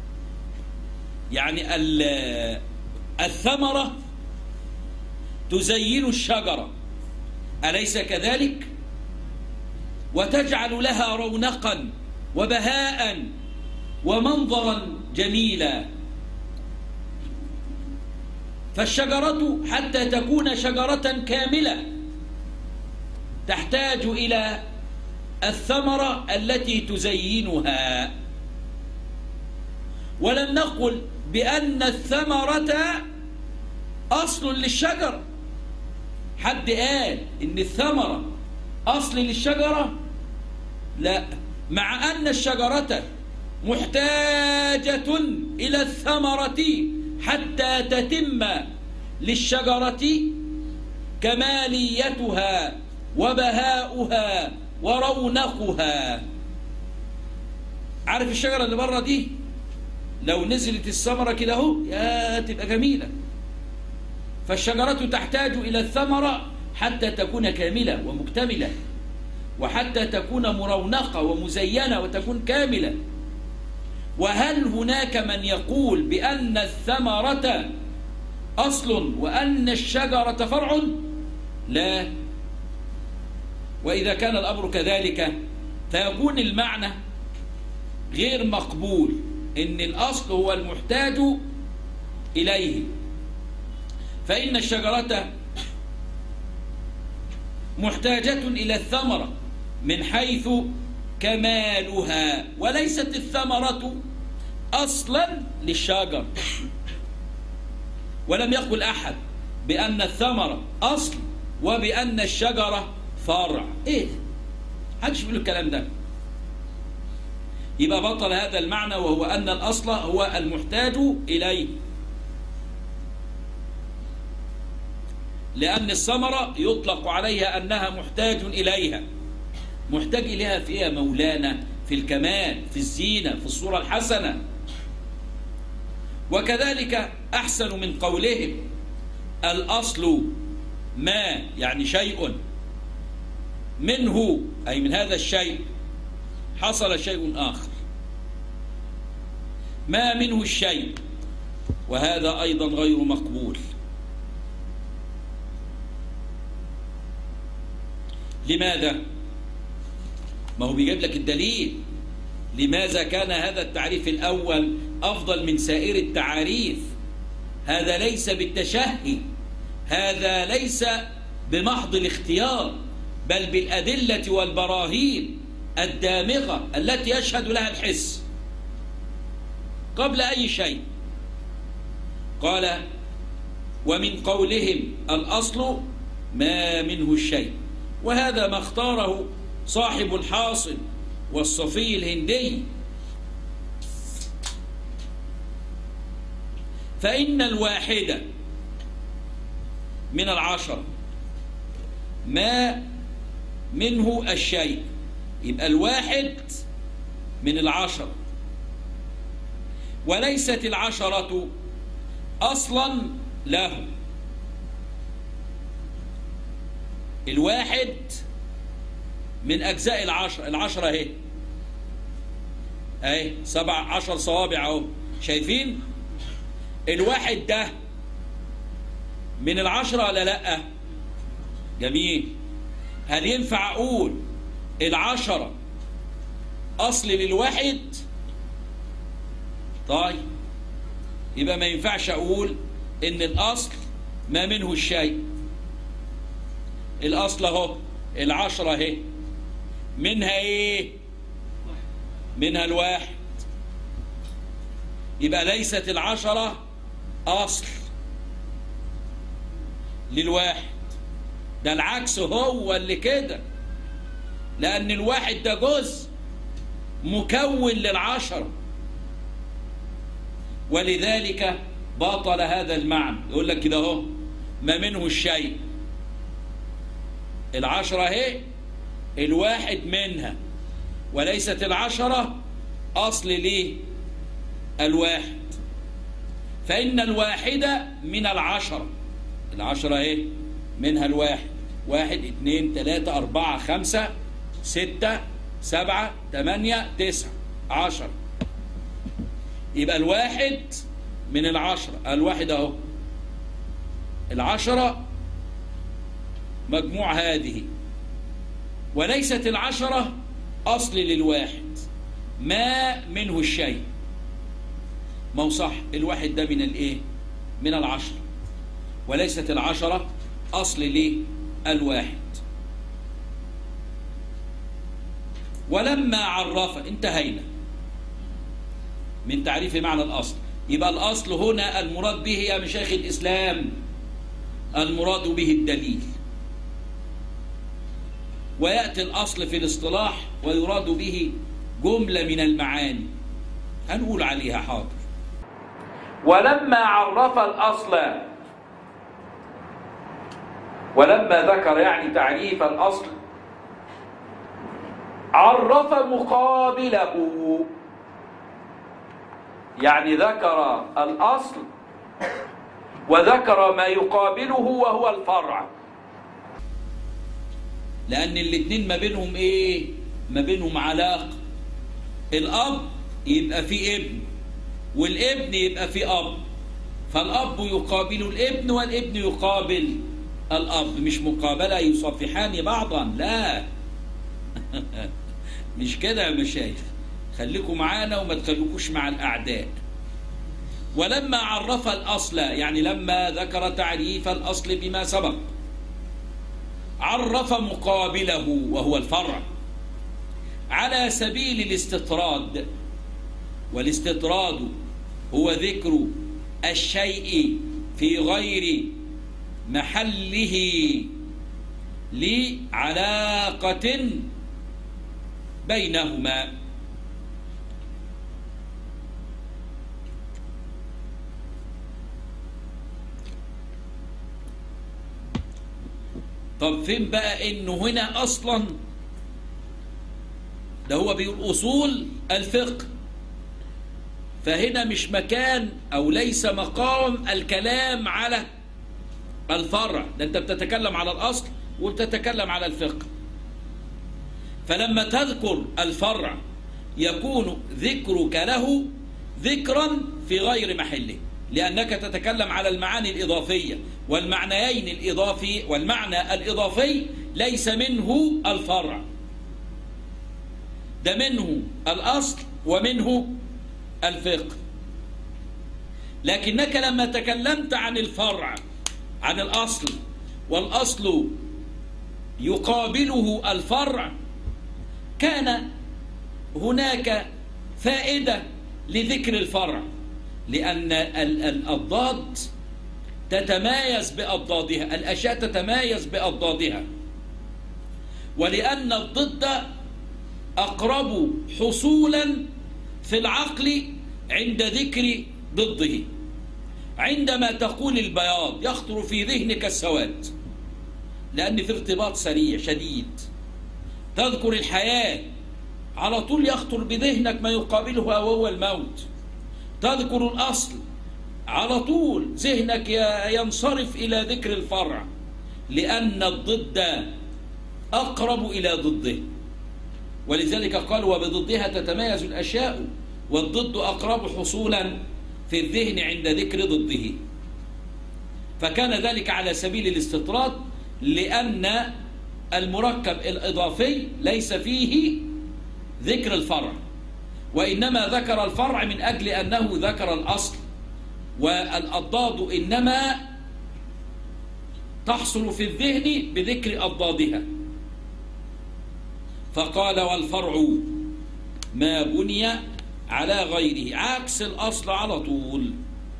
يعني الثمرة تزين الشجرة، أليس كذلك؟ وتجعل لها رونقا وبهاء ومنظرا جميلا. فالشجرة حتى تكون شجرة كاملة تحتاج إلى الثمرة التي تزينها. ولم نقل بأن الثمرة أصل للشجرة. حد قال إن الثمرة أصل للشجرة؟ لا، مع أن الشجرة محتاجة إلى الثمرة حتى تتم للشجرة كماليتها وبهاؤها ورونقها. عارف الشجرة اللي بره دي لو نزلت الثمرة كده اهو يا تبقى جميلة. فالشجرة تحتاج إلى الثمرة حتى تكون كاملة ومكتملة، وحتى تكون مرونقة ومزينة وتكون كاملة. وهل هناك من يقول بأن الثمرة أصل وأن الشجرة فرع؟ لا. وإذا كان الأمر كذلك فيكون المعنى غير مقبول، إن الأصل هو المحتاج إليه. فإن الشجرة محتاجة إلى الثمرة من حيث كمالها، وليست الثمرة أصلا للشجر. ولم يقل أحد بأن الثمرة أصل وبأن الشجرة فرع. إيه؟ محدش بيقول الكلام ده. يبقى بطل هذا المعنى، وهو أن الأصل هو المحتاج إليه، لأن الثمرة يطلق عليها أنها محتاج إليها. محتاج إليها في إيه مولانا؟ في الكمال، في الزينة، في الصورة الحسنة. وكذلك أحسن من قولهم الأصل ما يعني شيء، منه أي من هذا الشيء حصل شيء آخر، ما منه الشيء، وهذا أيضا غير مقبول. لماذا؟ ما هو بيجيب لك الدليل لماذا كان هذا التعريف الأول أفضل من سائر التعاريف. هذا ليس بالتشهي، هذا ليس بمحض الاختيار، بل بالأدلة والبراهين الدامغة التي يشهد لها الحس قبل أي شيء. قال: ومن قولهم الأصل ما منه الشيء، وهذا ما اختاره صاحب الحاصل والصفي الهندي. فإن الواحد من العشرة ما منه الشيء، يبقى الواحد من العشرة، وليست العشرة أصلا له. الواحد من أجزاء العشرة، العشرة اهي اهي سبع عشر صوابع اهو، شايفين؟ الواحد ده من العشرة ولا لأ؟ جميل. هل ينفع أقول العشرة أصل للواحد؟ طيب يبقى ما ينفعش أقول إن الأصل ما منه الشيء. الأصل أهو العشرة اهي، منها إيه؟ منها الواحد. يبقى ليست العشرة أصل للواحد، ده العكس هو اللي كده، لأن الواحد ده جزء مكون للعشرة، ولذلك باطل هذا المعنى. يقول لك كده اهو ما منه الشيء، العشرة اهي الواحد منها، وليست العشرة أصل للواحد. فإن الواحدة من العشرة، العشرة اهي منها الواحد، واحد اتنين تلاتة أربعة خمسة ستة سبعة تمانية تسعة عشرة. يبقى الواحد من العشرة، الواحد اهو العشرة مجموع هذه، وليست العشرة أصل للواحد ما منه الشيء. ما هو صح، الواحد ده من الايه؟ من العشرة، وليست العشرة أصل للواحد. ولما عرف، انتهينا من تعريف معنى الأصل. يبقى الأصل هنا المراد به يا مشايخ الإسلام، المراد به الدليل. ويأتي الأصل في الاصطلاح ويراد به جملة من المعاني هنقول عليها حاضر. ولما عرف الأصل، ولما ذكر يعني تعريف الأصل، عرف مقابله، يعني ذكر الأصل وذكر ما يقابله وهو الفرع، لأن الاثنين ما بينهم إيه؟ ما بينهم علاقة. الأب يبقى فيه ابن، والابن يبقى فيه أب، فالأب يقابل الابن والابن يقابل الأب، مش مقابلة يصفحان بعضا، لا مش كده يا مشايخ، خليكم معانا وما تخليكوش مع الأعداء. ولما عرف الأصل يعني لما ذكر تعريف الأصل بما سبق، عرف مقابله وهو الفرع على سبيل الاستطراد، والاستطراد هو ذكر الشيء في غير محله لعلاقة بينهما. طب فين بقى انه هنا اصلا؟ ده هو بيقول اصول الفقه، فهنا مش مكان او ليس مقام الكلام على الفرع، ده أنت بتتكلم على الأصل وبتتكلم على الفقه. فلما تذكر الفرع يكون ذكرك له ذكرا في غير محله، لأنك تتكلم على المعاني الإضافية، والمعنيين الإضافي والمعنى الإضافي ليس منه الفرع، ده منه الأصل ومنه الفقه. لكنك لما تكلمت عن الفرع عن الأصل والأصل يقابله الفرع، كان هناك فائدة لذكر الفرع، لأن الأضداد تتمايز بأضدادها، الأشياء تتمايز بأضدادها، ولأن الضد أقرب حصولا في العقل عند ذكر ضده. عندما تقول البياض يخطر في ذهنك السواد، لأن في ارتباط سريع شديد. تذكر الحياة على طول يخطر بذهنك ما يقابله وهو الموت. تذكر الأصل على طول ذهنك ينصرف إلى ذكر الفرع، لأن الضد أقرب إلى ضده، ولذلك قال وبضدها تتمايز الأشياء، والضد أقرب حصولا في الذهن عند ذكر ضده. فكان ذلك على سبيل الاستطراد، لأن المركب الإضافي ليس فيه ذكر الفرع، وإنما ذكر الفرع من أجل أنه ذكر الأصل، والأضداد إنما تحصل في الذهن بذكر أضدادها. فقال والفرع ما بني على غيره، عكس الأصل على طول.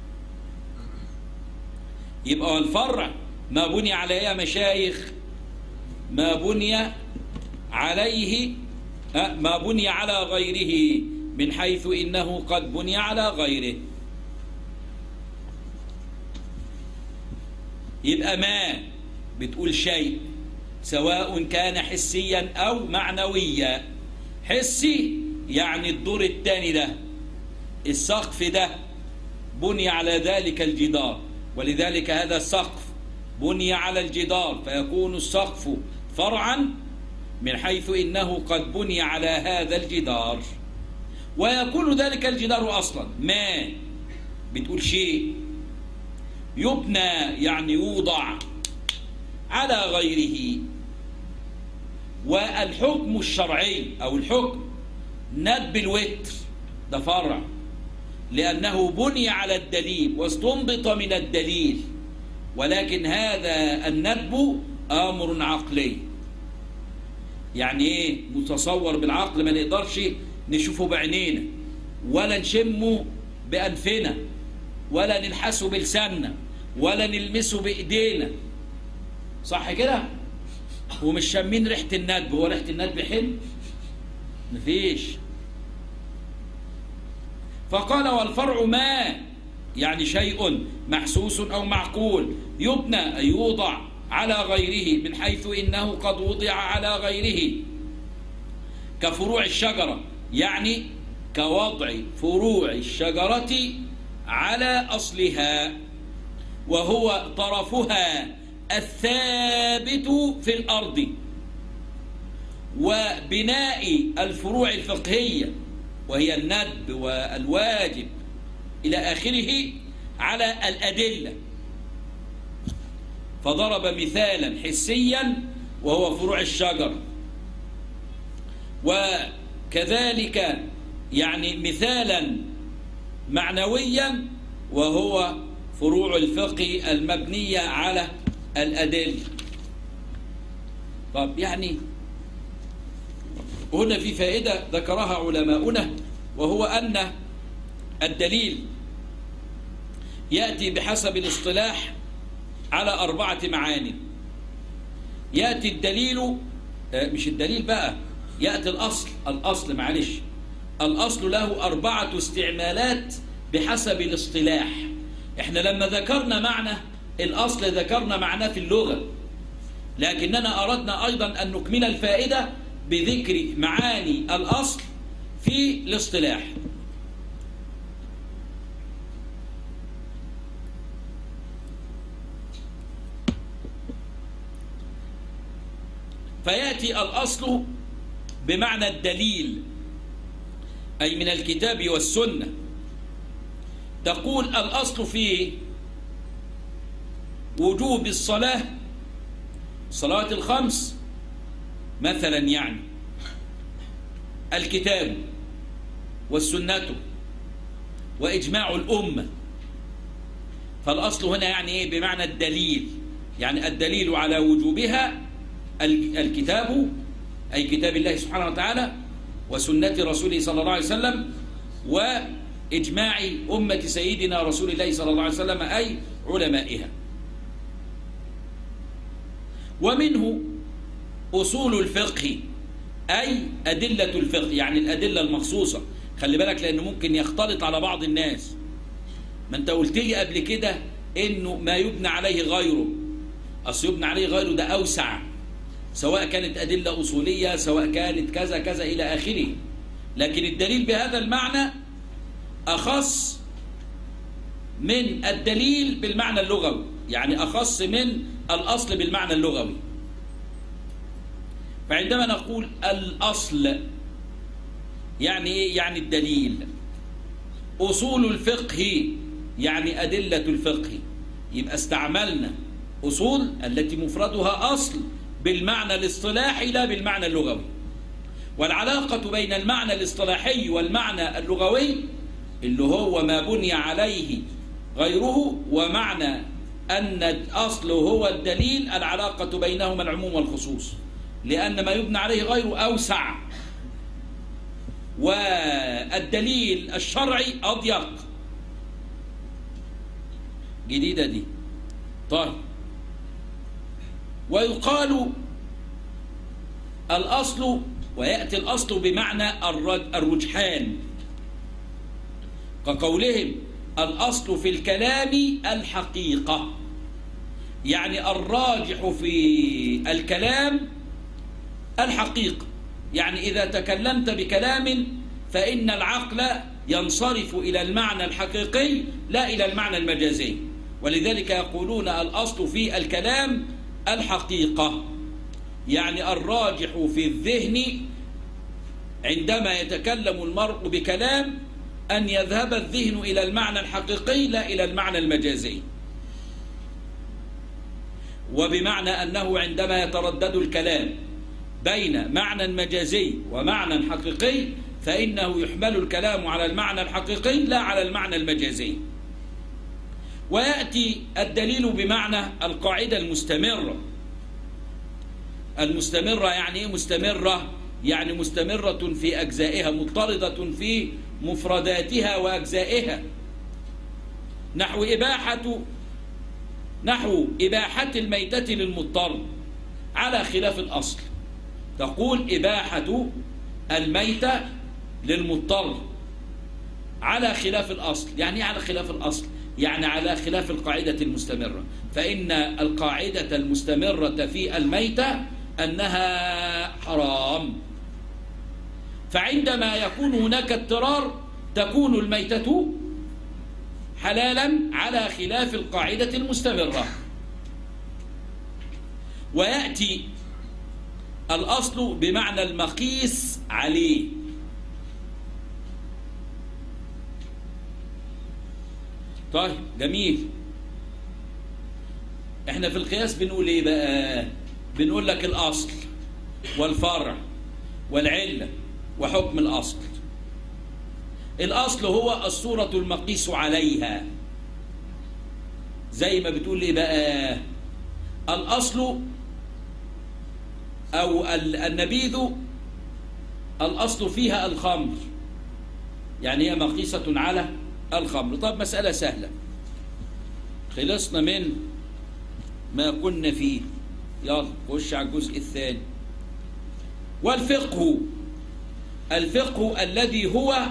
يبقى الفرع ما بني على يا مشايخ، ما بني عليه ما بني على غيره، من حيث إنه قد بني على غيره. يبقى ما بتقول شيء سواء كان حسيا أو معنويا. حسي يعني الدور الثاني ده، السقف ده بني على ذلك الجدار، ولذلك هذا السقف بني على الجدار، فيكون السقف فرعا من حيث إنه قد بني على هذا الجدار، ويكون ذلك الجدار أصلا. ما بتقول شيء يبنى يعني يوضع على غيره. والحكم الشرعي أو الحكم ندب الوتر ده فرع، لأنه بني على الدليل واستنبط من الدليل، ولكن هذا الندب أمر عقلي. يعني إيه؟ متصور بالعقل، ما نقدرش نشوفه بعينينا، ولا نشمه بأنفنا، ولا نلحسه بلساننا، ولا نلمسه بإيدينا، صح كده؟ ومش شامين ريحة الندب. هو ريحة الندب حلو؟ مفيش. فقال والفرع ما يعني شيء محسوس أو معقول، يبنى أي يوضع على غيره، من حيث إنه قد وضع على غيره، كفروع الشجرة، يعني كوضع فروع الشجرة على أصلها، وهو طرفها الثابت في الأرض، وبناء الفروع الفقهية وهي الندب والواجب إلى آخره على الأدلة. فضرب مثالا حسيا وهو فروع الشجر، وكذلك يعني مثالا معنويا وهو فروع الفقه المبنية على الأدلة. طب يعني هنا في فائدة ذكرها علماؤنا، وهو أن الدليل يأتي بحسب الاصطلاح على أربعة معاني. يأتي الدليل، مش الدليل بقى، يأتي الأصل. الأصل معلش الأصل له أربعة استعمالات بحسب الاصطلاح. احنا لما ذكرنا معنى الأصل ذكرنا معناه في اللغة، لكننا أردنا أيضا أن نكمل الفائدة بذكر معاني الأصل في الاصطلاح. فيأتي الأصل بمعنى الدليل، أي من الكتاب والسنة. تقول الأصل في وجوب الصلاة، الصلوات الخمس مثلا، يعني الكتاب والسنة وإجماع الأمة. فالأصل هنا يعني إيه؟ بمعنى الدليل، يعني الدليل على وجوبها الكتاب، أي كتاب الله سبحانه وتعالى، وسنة رسوله صلى الله عليه وسلم، وإجماع أمة سيدنا رسول الله صلى الله عليه وسلم، أي علمائها. ومنه أصول الفقه، أي أدلة الفقه، يعني الأدلة المخصوصة. خلي بالك لأنه ممكن يختلط على بعض الناس. ما أنت قلت لي قبل كده إنه ما يبنى عليه غيره، أصل يبنى عليه غيره ده أوسع، سواء كانت أدلة أصولية، سواء كانت كذا كذا إلى آخره. لكن الدليل بهذا المعنى أخص من الدليل بالمعنى اللغوي، يعني أخص من الأصل بالمعنى اللغوي. فعندما نقول الأصل يعني إيه؟ يعني الدليل. أصول الفقه يعني أدلة الفقه. يبقى استعملنا أصول التي مفردها أصل بالمعنى الاصطلاحي لا بالمعنى اللغوي. والعلاقة بين المعنى الاصطلاحي والمعنى اللغوي اللي هو ما بني عليه غيره، ومعنى أن الأصل هو الدليل، العلاقة بينهما العموم والخصوص، لأن ما يبنى عليه غيره أوسع، والدليل الشرعي أضيق. جديدة دي. طيب، ويقال الأصل، ويأتي الأصل بمعنى الرجحان، كقولهم الأصل في الكلام الحقيقة، يعني الراجح في الكلام الحقيقة. يعني إذا تكلمت بكلام فإن العقل ينصرف إلى المعنى الحقيقي لا إلى المعنى المجازي، ولذلك يقولون الأصل في الكلام الحقيقة، يعني الراجح في الذهن عندما يتكلم المرء بكلام أن يذهب الذهن إلى المعنى الحقيقي لا إلى المعنى المجازي. وبمعنى أنه عندما يتردد الكلام بين معنى مجازي ومعنى حقيقي فإنه يحمل الكلام على المعنى الحقيقي لا على المعنى المجازي. ويأتي الدليل بمعنى القاعدة المستمرة. المستمرة يعني إيه مستمرة؟ يعني مستمرة في أجزائها، مضطردة في مفرداتها وأجزائها. نحو إباحة نحو إباحة الميتة للمضطر على خلاف الأصل. تقول إباحة الميتة للمضطر على خلاف الأصل. يعني على خلاف الأصل، يعني على خلاف القاعدة المستمرة. فإن القاعدة المستمرة في الميتة أنها حرام، فعندما يكون هناك اضطرار تكون الميتة حلالا على خلاف القاعدة المستمرة. ويأتي الأصل بمعنى المقيس عليه. طيب جميل. احنا في القياس بنقول ايه بقى؟ بنقول لك الأصل والفرع والعلة وحكم الأصل. الأصل هو الصورة المقيس عليها، زي ما بتقول ايه بقى؟ الأصل أو النبيذ الأصل فيها الخمر، يعني هي مقيسة على الخمر. طب مسألة سهلة، خلصنا من ما كنا فيه، يلا خش على الجزء الثاني. والفقه، الفقه الذي هو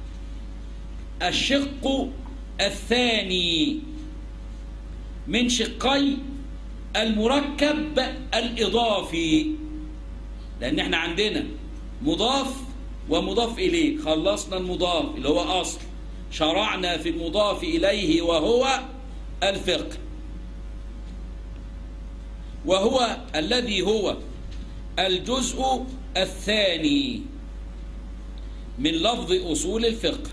الشق الثاني من شقي المركب الإضافي، لأن احنا عندنا مضاف ومضاف إليه. خلصنا المضاف اللي هو أصل، شرعنا في المضاف إليه وهو الفقه، وهو الذي هو الجزء الثاني من لفظ أصول الفقه.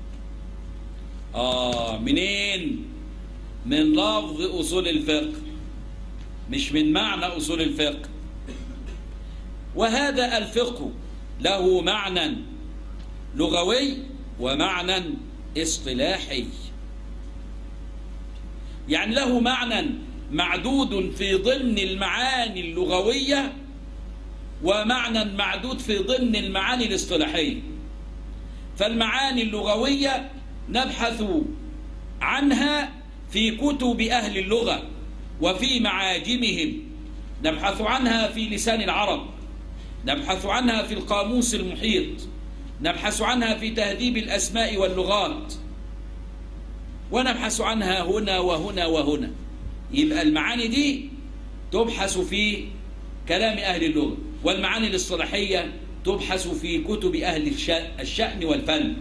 آه منين؟ من لفظ أصول الفقه، مش من معنى أصول الفقه. وهذا الفقه له معنى لغوي ومعنى اصطلاحي. يعني له معنى معدود في ضمن المعاني اللغوية ومعنى معدود في ضمن المعاني الاصطلاحية. فالمعاني اللغوية نبحث عنها في كتب أهل اللغة وفي معاجمهم، نبحث عنها في لسان العرب، نبحث عنها في القاموس المحيط، نبحث عنها في تهذيب الأسماء واللغات، ونبحث عنها هنا وهنا وهنا. يبقى المعاني دي تبحث في كلام أهل اللغة، والمعاني الاصطلاحية تبحث في كتب أهل الشأن والفن.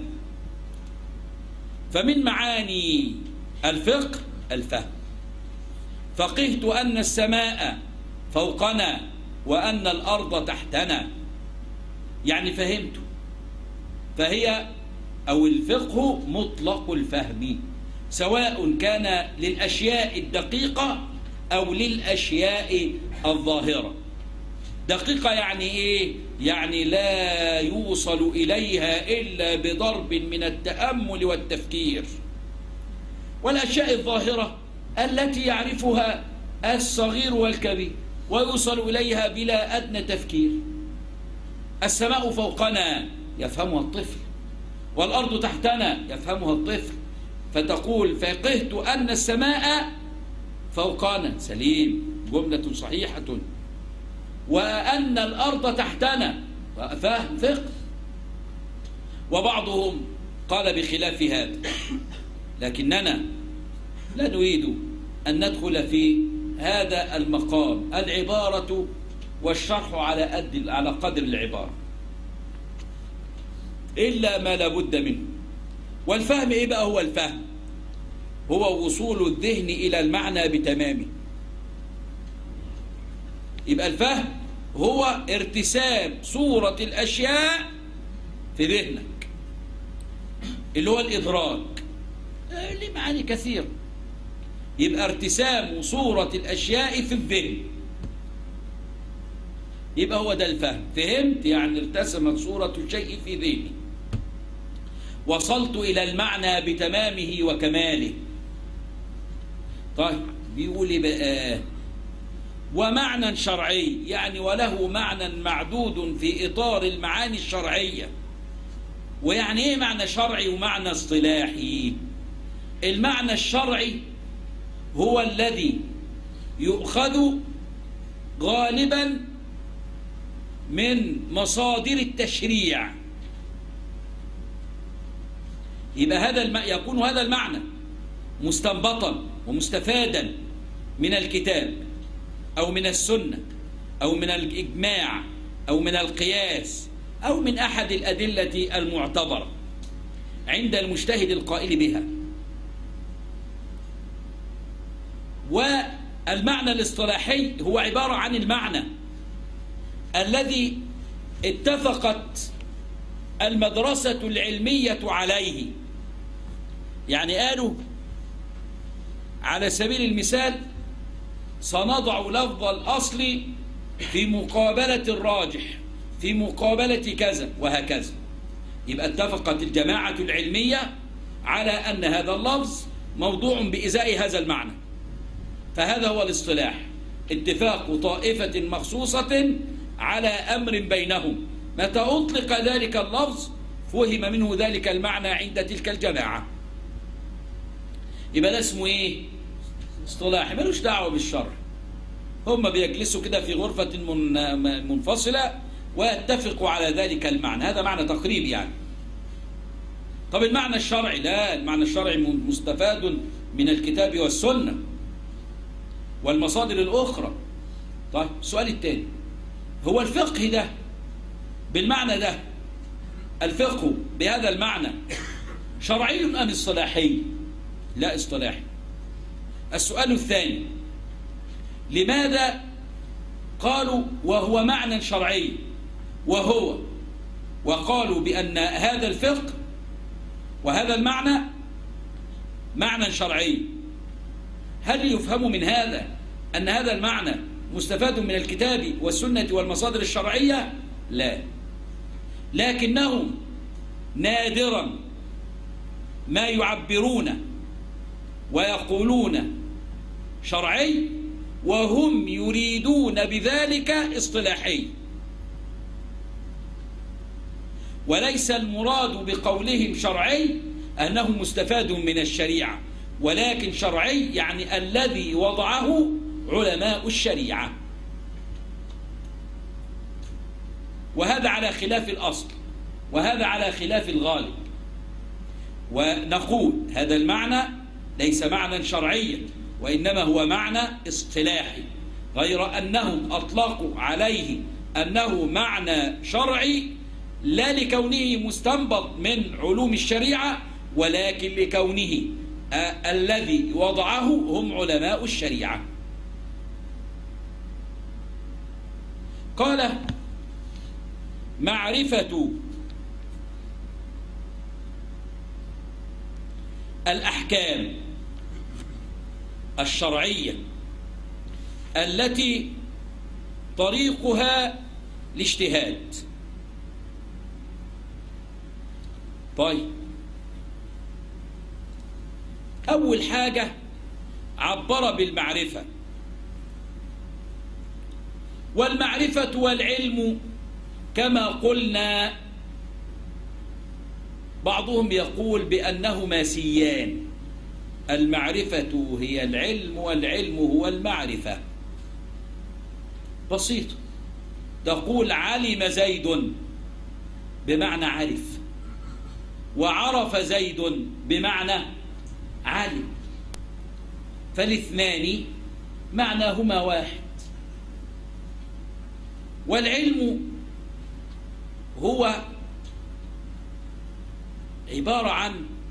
فمن معاني الفقه الفهم. فقهت أن السماء فوقنا وأن الأرض تحتنا، يعني فهمت. فهي أو الفقه مطلق الفهم، سواء كان للأشياء الدقيقة أو للأشياء الظاهرة. دقيقة يعني إيه؟ يعني لا يوصل إليها إلا بضرب من التأمل والتفكير. والأشياء الظاهرة التي يعرفها الصغير والكبير ويوصل إليها بلا أدنى تفكير. السماء فوقنا يفهمها الطفل، والأرض تحتنا يفهمها الطفل. فتقول فقهت أن السماء فوقنا، سليم، جملة صحيحة. وأن الأرض تحتنا، فهم فقه. وبعضهم قال بخلاف هذا، لكننا لا نريد أن ندخل في هذا المقام. العبارة والشرح على قد على قدر العبارة، إلا ما لا بد منه. والفهم إيه بقى؟ هو الفهم هو وصول الذهن إلى المعنى بتمامه. يبقى الفهم هو ارتسام صورة الأشياء في ذهنك، اللي هو الإدراك، ليه معاني كثيرة. يبقى ارتسام صورة الأشياء في الذهن، يبقى هو ده الفهم. فهمت يعني ارتسمت صورة الشيء في ذهني، وصلت إلى المعنى بتمامه وكماله. طيب بيقول لي بقى ومعنى شرعي، يعني وله معنى معدود في إطار المعاني الشرعية. ويعني إيه معنى شرعي ومعنى اصطلاحي؟ المعنى الشرعي هو الذي يؤخذ غالبا من مصادر التشريع. يبقى هذا الم... يكون هذا المعنى مستنبطا ومستفادا من الكتاب أو من السنة أو من الإجماع أو من القياس أو من أحد الأدلة المعتبرة عند المجتهد القائل بها. والمعنى الاصطلاحي هو عبارة عن المعنى الذي اتفقت المدرسة العلمية عليه. يعني قالوا على سبيل المثال سنضع لفظ الأصل في مقابلة الراجح في مقابلة كذا وهكذا. يبقى اتفقت الجماعة العلمية على أن هذا اللفظ موضوع بإزاء هذا المعنى. فهذا هو الاصطلاح، اتفاق طائفة مخصوصة على أمر بينهم. متى أطلق ذلك اللفظ فهم منه ذلك المعنى عند تلك الجماعة. يبقى ده اسمه إيه؟ اصطلاحي، ملوش دعوة بالشرع. هم بيجلسوا كده في غرفة من منفصلة ويتفقوا على ذلك المعنى. هذا معنى تقريبي يعني. طب المعنى الشرعي؟ لا، المعنى الشرعي مستفاد من الكتاب والسنة والمصادر الأخرى. طيب السؤال الثاني، هو الفقه ده بالمعنى ده، الفقه بهذا المعنى شرعي أم اصطلاحي؟ لا، اصطلاحي. السؤال الثاني، لماذا قالوا وهو معنى شرعي، وهو وقالوا بأن هذا الفقه وهذا المعنى معنى شرعي. هل يفهم من هذا أن هذا المعنى مستفاد من الكتاب والسنة والمصادر الشرعية؟ لا، لكنهم نادرا ما يعبرون ويقولون شرعي وهم يريدون بذلك اصطلاحي، وليس المراد بقولهم شرعي أنه مستفاد من الشريعة، ولكن شرعي يعني الذي وضعه علماء الشريعة، وهذا على خلاف الأصل، وهذا على خلاف الغالب. ونقول هذا المعنى ليس معنى شرعيا، وإنما هو معنى اصطلاحي، غير أنهم أطلقوا عليه أنه معنى شرعي لا لكونه مستنبط من علوم الشريعة، ولكن لكونه آه الذي وضعه هم علماء الشريعة. قال معرفة الأحكام الشرعية التي طريقها الاجتهاد. طيب، أول حاجة عبر بالمعرفة، والمعرفة والعلم كما قلنا بعضهم يقول بأنهما سيان، المعرفة هي العلم والعلم هو المعرفة. بسيط، تقول علم زيد بمعنى عرف، وعرف زيد بمعنى علم، فالاثنان معناهما واحد. والعلم هو عبارة عن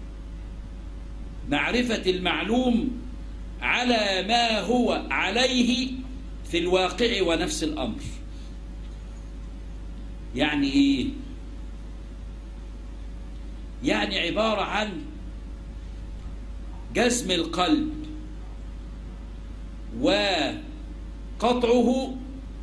معرفة المعلوم على ما هو عليه في الواقع ونفس الأمر. يعني إيه؟ يعني عبارة عن جزم القلب وقطعه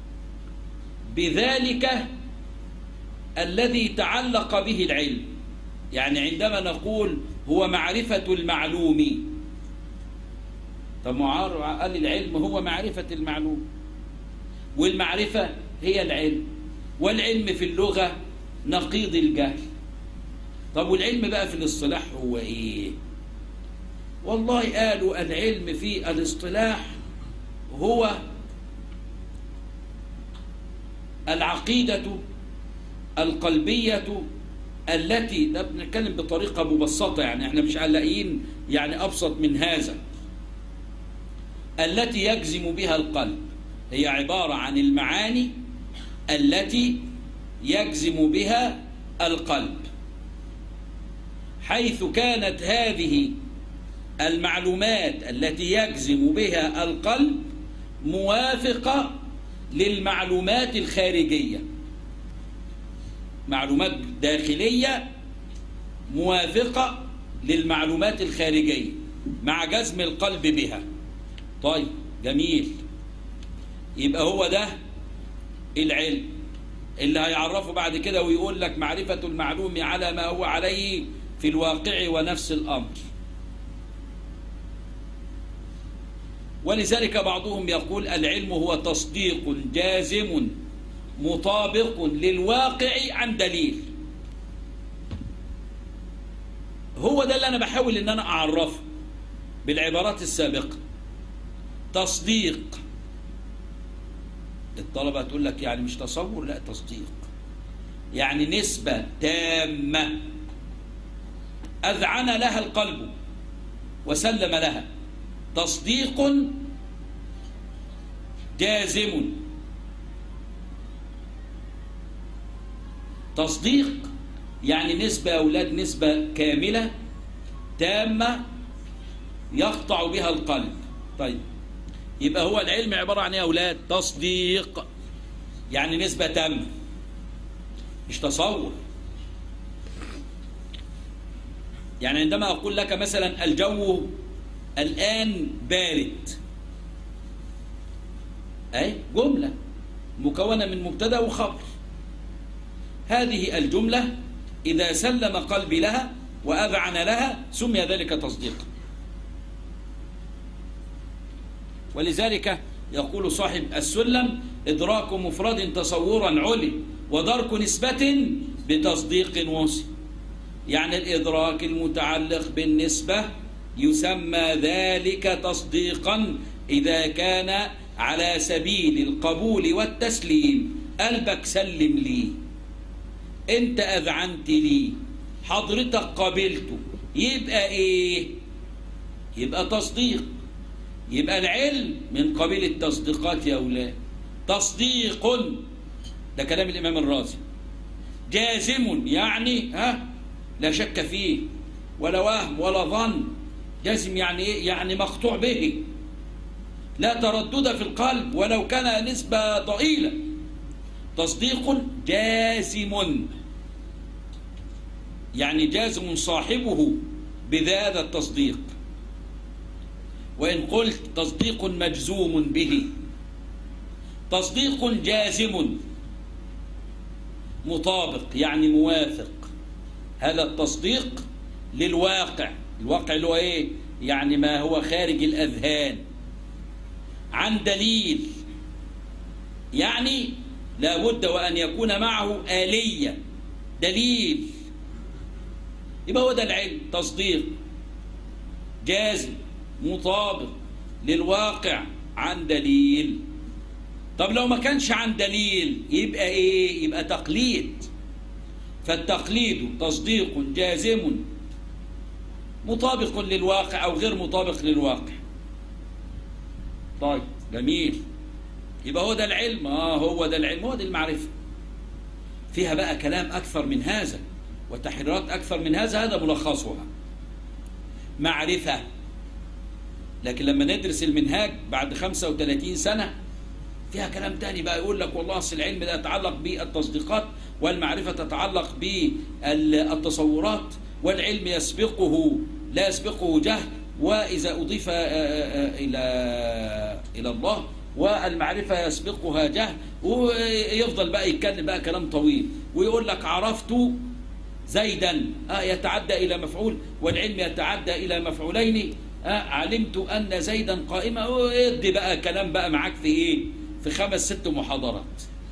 بذلك الذي تعلق به العلم. يعني عندما نقول هو معرفة المعلوم، طب معار قال العلم هو معرفة المعلوم، والمعرفة هي العلم، والعلم في اللغة نقيض الجهل. طب والعلم بقى في الاصطلاح هو ايه؟ والله قالوا العلم في الاصطلاح هو العقيدة القلبية التي، ده بنتكلم بطريقة مبسطة، يعني احنا مش لاقيين يعني أبسط من هذا، التي يجزم بها القلب. هي عبارة عن المعاني التي يجزم بها القلب، حيث كانت هذه المعلومات التي يجزم بها القلب موافقة للمعلومات الخارجية، معلومات داخلية موافقة للمعلومات الخارجية مع جزم القلب بها. طيب جميل، يبقى هو ده العلم اللي هيعرفه بعد كده ويقول لك معرفة المعلوم على ما هو عليه في الواقع ونفس الأمر. ولذلك بعضهم يقول العلم هو تصديق جازم مطابق للواقع عن دليل. هو ده اللي أنا بحاول إن أنا أعرفه بالعبارات السابقة. تصديق، الطلبة تقول لك يعني مش تصور، لا تصديق، يعني نسبة تامة أذعن لها القلب وسلم لها، تصديق جازم. تصديق يعني نسبة يا أولاد، نسبة كاملة تامة يقطع بها القلب. طيب، يبقى هو العلم عبارة عن ايه يا أولاد؟ تصديق. يعني نسبة تامة، مش تصور. يعني عندما أقول لك مثلا الجو الآن بارد، أي جملة مكونة من مبتدأ وخبر. هذه الجملة إذا سلم قلبي لها وأذعن لها سمي ذلك تصديقا. ولذلك يقول صاحب السلم: إدراك مفرد تصورا علم، ودرك نسبة بتصديق وصف. يعني الإدراك المتعلق بالنسبة يسمى ذلك تصديقا إذا كان على سبيل القبول والتسليم. قلبك سلم لي، انت أذعنت لي، حضرتك قبلته، يبقى ايه؟ يبقى تصديق. يبقى العلم من قبيل التصديقات يا أولاد. تصديق، ده كلام الإمام الرازي. جازم يعني ها لا شك فيه ولا وهم ولا ظن. جازم يعني ايه؟ يعني مقطوع به، لا تردد في القلب ولو كان نسبة ضئيلة. تصديق جازم، يعني جازم صاحبه بهذا التصديق. وإن قلت تصديق مجزوم به، تصديق جازم مطابق يعني موافق. هذا التصديق للواقع. الواقع اللي هو ايه؟ يعني ما هو خارج الأذهان، عن دليل، يعني لا بد وأن يكون معه آلية، دليل. يبقى هو ده العلم، تصديق جازم مطابق للواقع عن دليل. طب لو ما كانش عن دليل يبقى ايه؟ يبقى تقليد. فالتقليد تصديق جازم مطابق للواقع أو غير مطابق للواقع. طيب جميل، يبقى هو ده العلم. اه هو ده العلم، هو ده المعرفة. فيها بقى كلام أكثر من هذا وتحريرات أكثر من هذا، هذا ملخصها معرفة. لكن لما ندرس المنهاج بعد خمسة وثلاثين سنة فيها كلام تاني بقى، يقول لك والله أصل العلم ده يتعلق بالتصديقات، والمعرفة تتعلق بالتصورات، والعلم يسبقه لا يسبقه جهل، وإذا أضيف إلى إلى الله، والمعرفة يسبقها جهل. ويفضل بقى يتكلم بقى كلام طويل، ويقول لك عرفت زيدا آه يتعدى إلى مفعول، والعلم يتعدى إلى مفعولين. آه علمت أن زيدا قائمة. ويدي بقى كلام بقى معاك في إيه؟ في خمس ست محاضرات.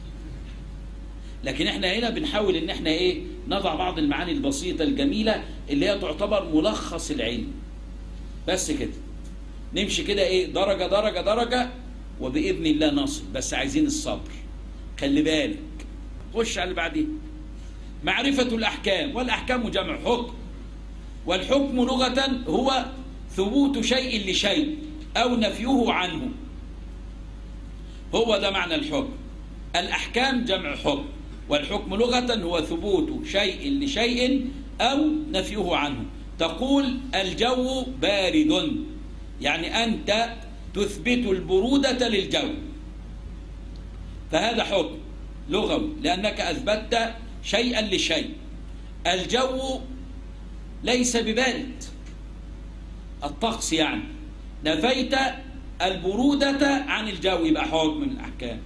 لكن احنا هنا بنحاول ان احنا ايه؟ نضع بعض المعاني البسيطة الجميلة اللي هي تعتبر ملخص العلم. بس كده نمشي كده ايه؟ درجة درجة درجة، وبإذن الله نصل. بس عايزين الصبر، خلي بالك. خش على اللي بعديه. معرفة الأحكام. والأحكام جمع حكم، والحكم لغة هو ثبوت شيء لشيء أو نفيه عنه. هو ده معنى الحكم. الأحكام جمع حكم، والحكم لغة هو ثبوت شيء لشيء أو نفيه عنه. تقول الجو بارد، يعني أنت تثبت البرودة للجو، فهذا حكم لغوي لأنك أثبتت شيئا لشيء. الجو ليس ببارد، الطقس يعني، نفيت البرودة عن الجو، يبقى حكم من الأحكام.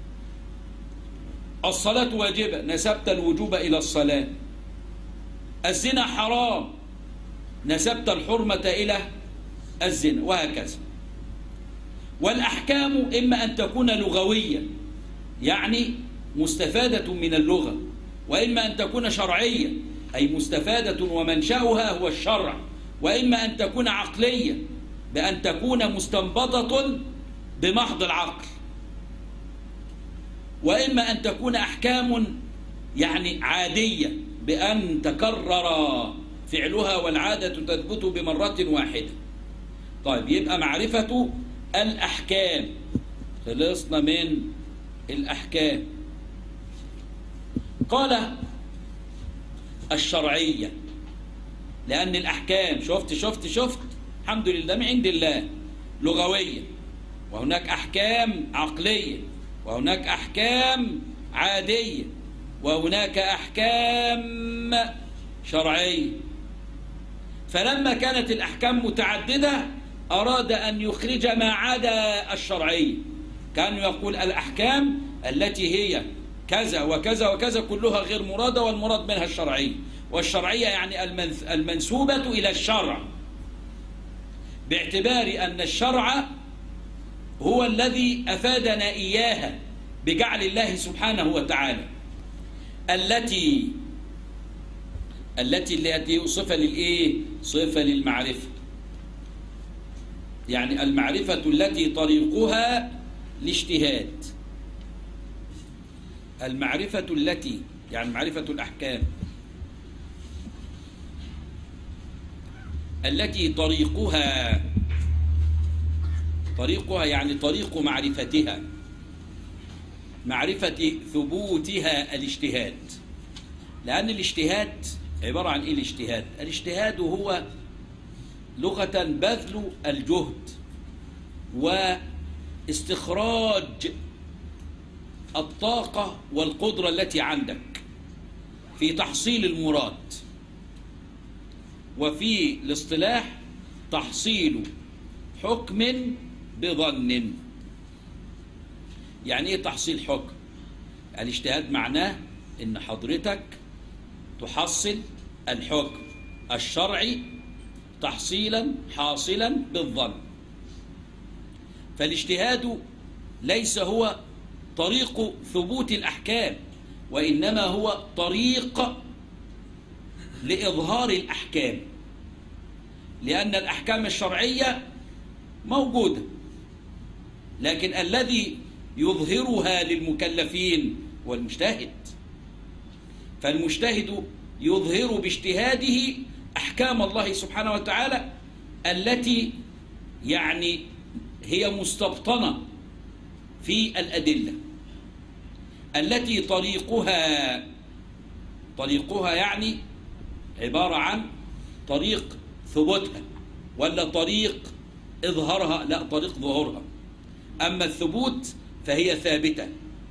الصلاة واجبة، نسبت الوجوب إلى الصلاة. الزنا حرام، نسبت الحرمة إلى الزنا، وهكذا. والأحكام إما أن تكون لغوية يعني مستفادة من اللغة، وإما أن تكون شرعية أي مستفادة ومنشأها هو الشرع، وإما أن تكون عقلية بأن تكون مستنبطة بمحض العقل، وإما أن تكون أحكام يعني عادية بأن تكرر فعلها والعادة تثبت بمرة واحدة. طيب يبقى معرفة الأحكام. خلصنا من الأحكام. قال الشرعية، لأن الأحكام شفت شفت شفت الحمد لله من عند الله لغوية، وهناك أحكام عقلية وهناك أحكام عادية، وهناك أحكام شرعية. فلما كانت الأحكام متعددة أراد أن يخرج ما عدا الشرعية. كان يقول الأحكام التي هي كذا وكذا وكذا كلها غير مرادة، والمراد منها الشرعية، والشرعية يعني المنسوبة إلى الشرع، باعتبار أن الشرع هو الذي أفادنا إياها بجعل الله سبحانه وتعالى التي التي التي صفة للإيه؟ صفة للمعرفة. يعني المعرفة التي طريقها الاجتهاد، المعرفة التي يعني معرفة الأحكام التي طريقها طريقها يعني طريق معرفتها، معرفة ثبوتها الاجتهاد. لأن الاجتهاد عبارة عن إيه؟ الاجتهاد الاجتهاد هو لغة بذل الجهد واستخراج الطاقة والقدرة التي عندك في تحصيل المراد، وفي الاصطلاح تحصيل حكم بظن. يعني ايه تحصيل حكم؟ الاجتهاد معناه ان حضرتك تحصل الحكم الشرعي تحصيلا حاصلا بالظن. فالاجتهاد ليس هو طريق ثبوت الأحكام، وإنما هو طريق لإظهار الأحكام، لأن الأحكام الشرعية موجودة، لكن الذي يظهرها للمكلفين هو المجتهد. فالمجتهد يظهر باجتهاده أحكام الله سبحانه وتعالى التي يعني هي مستبطنة في الأدلة، التي طريقها طريقها يعني عبارة عن طريق ثبوتها، ولا طريق إظهارها؟ لا، طريق ظهورها. أما الثبوت فهي ثابتة،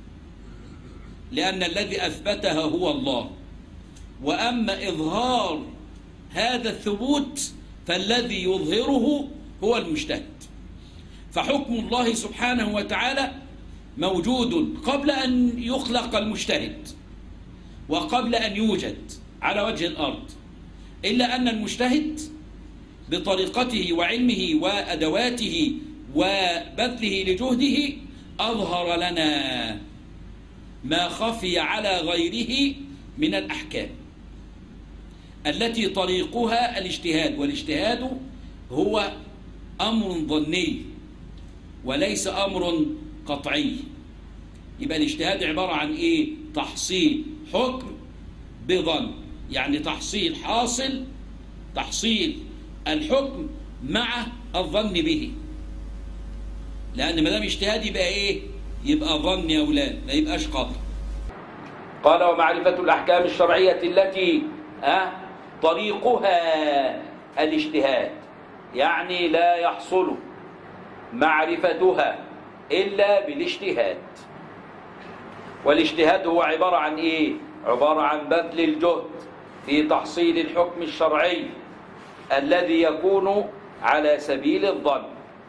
لأن الذي أثبتها هو الله. وأما إظهار هذا الثبوت فالذي يظهره هو المجتهد. فحكم الله سبحانه وتعالى موجود قبل أن يخلق المجتهد وقبل أن يوجد على وجه الأرض، إلا أن المجتهد بطريقته وعلمه وأدواته وبذله لجهده أظهر لنا ما خفي على غيره من الأحكام التي طريقها الاجتهاد. والاجتهاد هو أمر ظني وليس أمر قطعي. يبقى الاجتهاد عبارة عن إيه؟ تحصيل حكم بظن، يعني تحصيل حاصل تحصيل الحكم مع الظن به. لأن ما دام اجتهاد يبقى إيه؟ يبقى ظن يا أولاد، ما يبقاش قطع. قال ومعرفة الأحكام الشرعية التي أه طريقها الاجتهاد، يعني لا يحصل معرفتها إلا بالاجتهاد. والاجتهاد هو عبارة عن إيه؟ عبارة عن بذل الجهد في تحصيل الحكم الشرعي الذي يكون على سبيل الظن.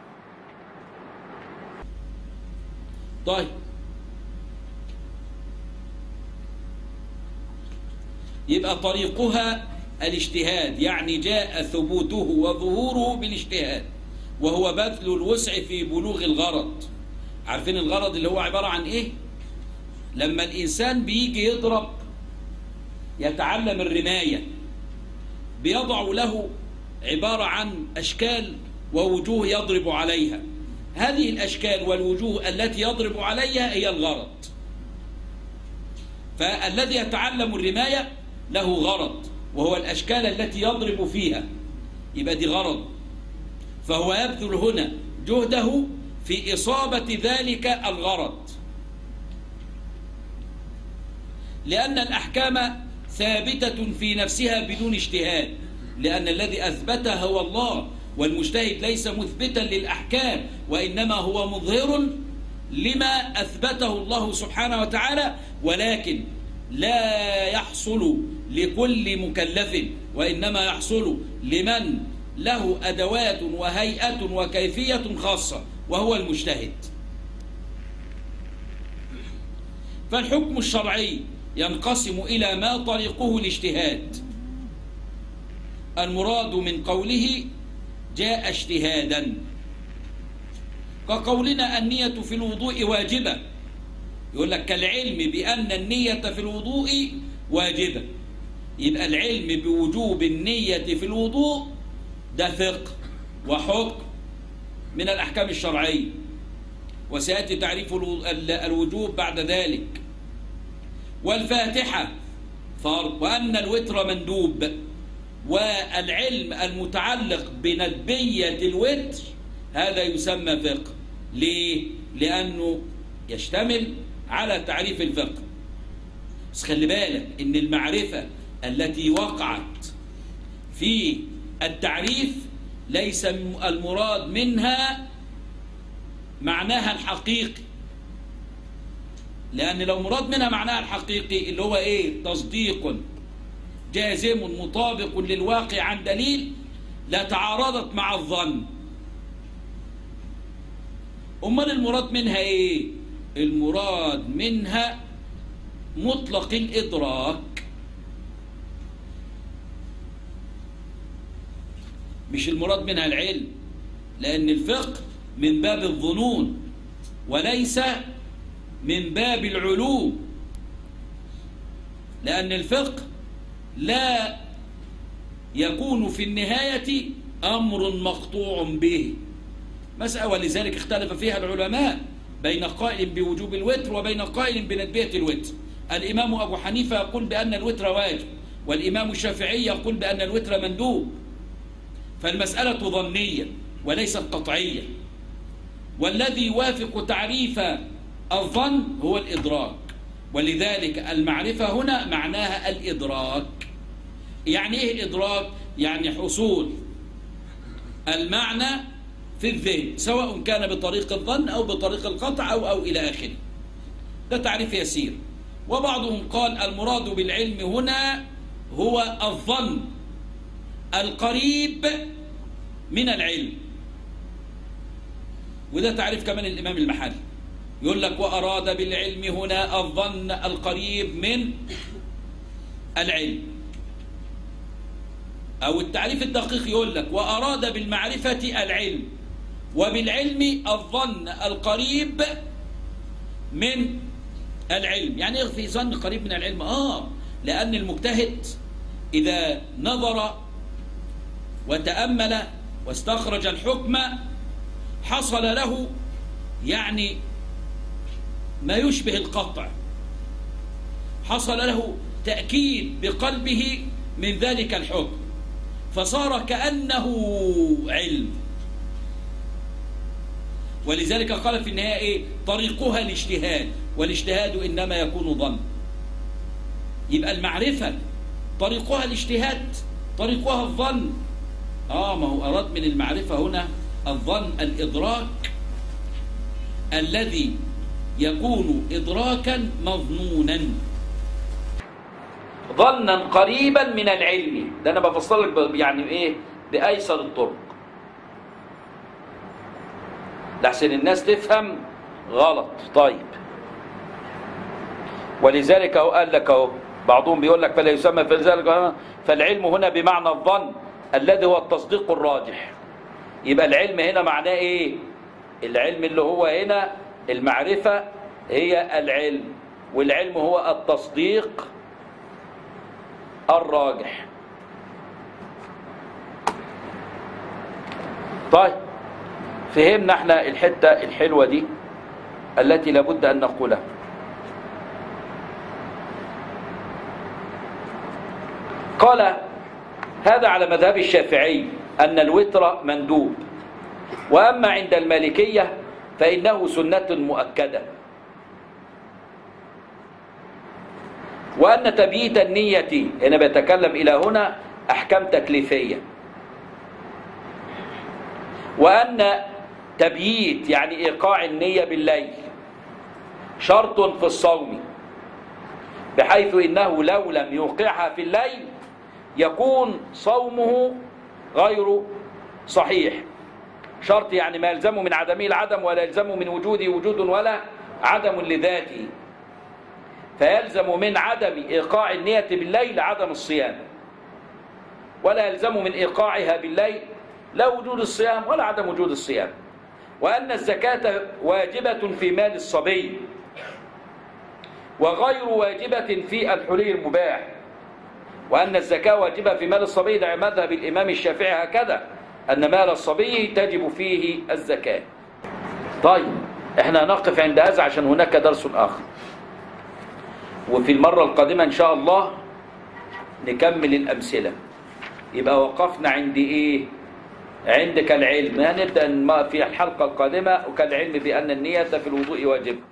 طيب، يبقى طريقها الاجتهاد، يعني جاء ثبوته وظهوره بالاجتهاد، وهو بذل الوسع في بلوغ الغرض. عارفين الغرض اللي هو عبارة عن إيه؟ لما الإنسان بيجي يضرب يتعلم الرماية، بيضع له عبارة عن أشكال ووجوه يضرب عليها. هذه الأشكال والوجوه التي يضرب عليها هي الغرض. فالذي يتعلم الرماية له غرض، وهو الأشكال التي يضرب فيها، يبقى دي غرض. فهو يبذل هنا جهده في إصابة ذلك الغرض، لأن الأحكام ثابتة في نفسها بدون اجتهاد، لأن الذي أثبتها هو الله، والمجتهد ليس مثبتا للأحكام، وإنما هو مظهر لما أثبته الله سبحانه وتعالى، ولكن لا يحصل لكل مكلف، وإنما يحصل لمن له أدوات وهيئة وكيفية خاصة، وهو المجتهد. فالحكم الشرعي ينقسم إلى ما طريقه الاجتهاد. المراد من قوله جاء اجتهادا، كقولنا النية في الوضوء واجبة، يقول لك كالعلم بأن النية في الوضوء واجبة. يبقى العلم بوجوب النية في الوضوء ده فقه وحكم من الأحكام الشرعية، وسيأتي تعريف الوجوب بعد ذلك. والفاتحة فرض، وأن الوتر مندوب، والعلم المتعلق بندبية الوتر هذا يسمى فقه. ليه؟ لأنه يشتمل على تعريف الفقه. بس خلي بالك إن المعرفة التي وقعت في التعريف ليس المراد منها معناها الحقيقي، لأن لو مراد منها معناها الحقيقي اللي هو إيه؟ تصديق جازم مطابق للواقع عن دليل لتعارضت مع الظن. أمال المراد منها إيه؟ المراد منها مطلق الإدراك، مش المراد منها العلم، لأن الفقه من باب الظنون وليس من باب العلوم، لأن الفقه لا يكون في النهاية أمر مقطوع به مسألة، ولذلك اختلف فيها العلماء بين قائل بوجوب الوتر وبين قائل بندبية الوتر. الإمام أبو حنيفة يقول بأن الوتر واجب، والإمام الشافعي يقول بأن الوتر مندوب. فالمسألة ظنية وليست قطعية، والذي يوافق تعريف الظن هو الإدراك، ولذلك المعرفة هنا معناها الإدراك. يعني إيه إدراك؟ يعني حصول المعنى في الذهن، سواء كان بطريق الظن أو بطريق القطع أو أو إلى آخره. ده تعريف يسير. وبعضهم قال المراد بالعلم هنا هو الظن القريب من العلم، وده تعريف كمان الإمام المحلي، يقول لك وأراد بالعلم هنا الظن القريب من العلم. أو التعريف الدقيق يقول لك وأراد بالمعرفة العلم، وبالعلم الظن القريب من العلم. يعني ايه في ظن قريب من العلم؟ آه لأن المجتهد إذا نظر وتأمل واستخرج الحكم حصل له يعني ما يشبه القطع، حصل له تأكيد بقلبه من ذلك الحكم، فصار كأنه علم. ولذلك قال في النهاية إيه؟ طريقها الاجتهاد، والاجتهاد إنما يكون ظن. يبقى المعرفة طريقها الاجتهاد، طريقها الظن. آه ما هو أراد من المعرفة هنا الظن الإدراك الذي يكون إدراكا مظنونا، ظنا قريبا من العلم. ده أنا بفصل لك يعني إيه بأيسر الطرق لحسن الناس تفهم غلط. طيب ولذلك هو قال لك اهو بعضهم بيقول لك فلا يسمى في ذلك، فالعلم هنا بمعنى الظن الذي هو التصديق الراجح. يبقى العلم هنا معناه ايه؟ العلم اللي هو هنا المعرفة هي العلم، والعلم هو التصديق الراجح. طيب فهمنا احنا الحتة الحلوة دي التي لابد أن نقولها. قال هذا على مذهب الشافعي أن الوتر مندوب، وأما عند المالكية فإنه سنة مؤكدة، وأن تبييت النية هنا بيتكلم إلى هنا أحكام تكليفية، وأن تبييت يعني إيقاع النية بالليل شرط في الصوم، بحيث إنه لو لم يوقعها في الليل يكون صومه غير صحيح. شرط يعني ما يلزمه من عدمه العدم، ولا يلزمه من وجوده وجود ولا عدم لذاته، فيلزم من عدم إيقاع النية بالليل عدم الصيام، ولا يلزم من إيقاعها بالليل لا وجود الصيام ولا عدم وجود الصيام. وأن الزكاة واجبة في مال الصبي وغير واجبة في الحلي المباح، وأن الزكاة واجبة في مال الصبي ده مذهب الإمام الشافعي هكذا، أن مال الصبي تجب فيه الزكاة. طيب احنا نقف عند هذا عشان هناك درس آخر، وفي المرة القادمة إن شاء الله نكمل الأمثلة. يبقى وقفنا عند إيه؟ عند كالعلم. هنبدأ في الحلقة القادمة وكالعلم بأن النية في الوضوء واجب.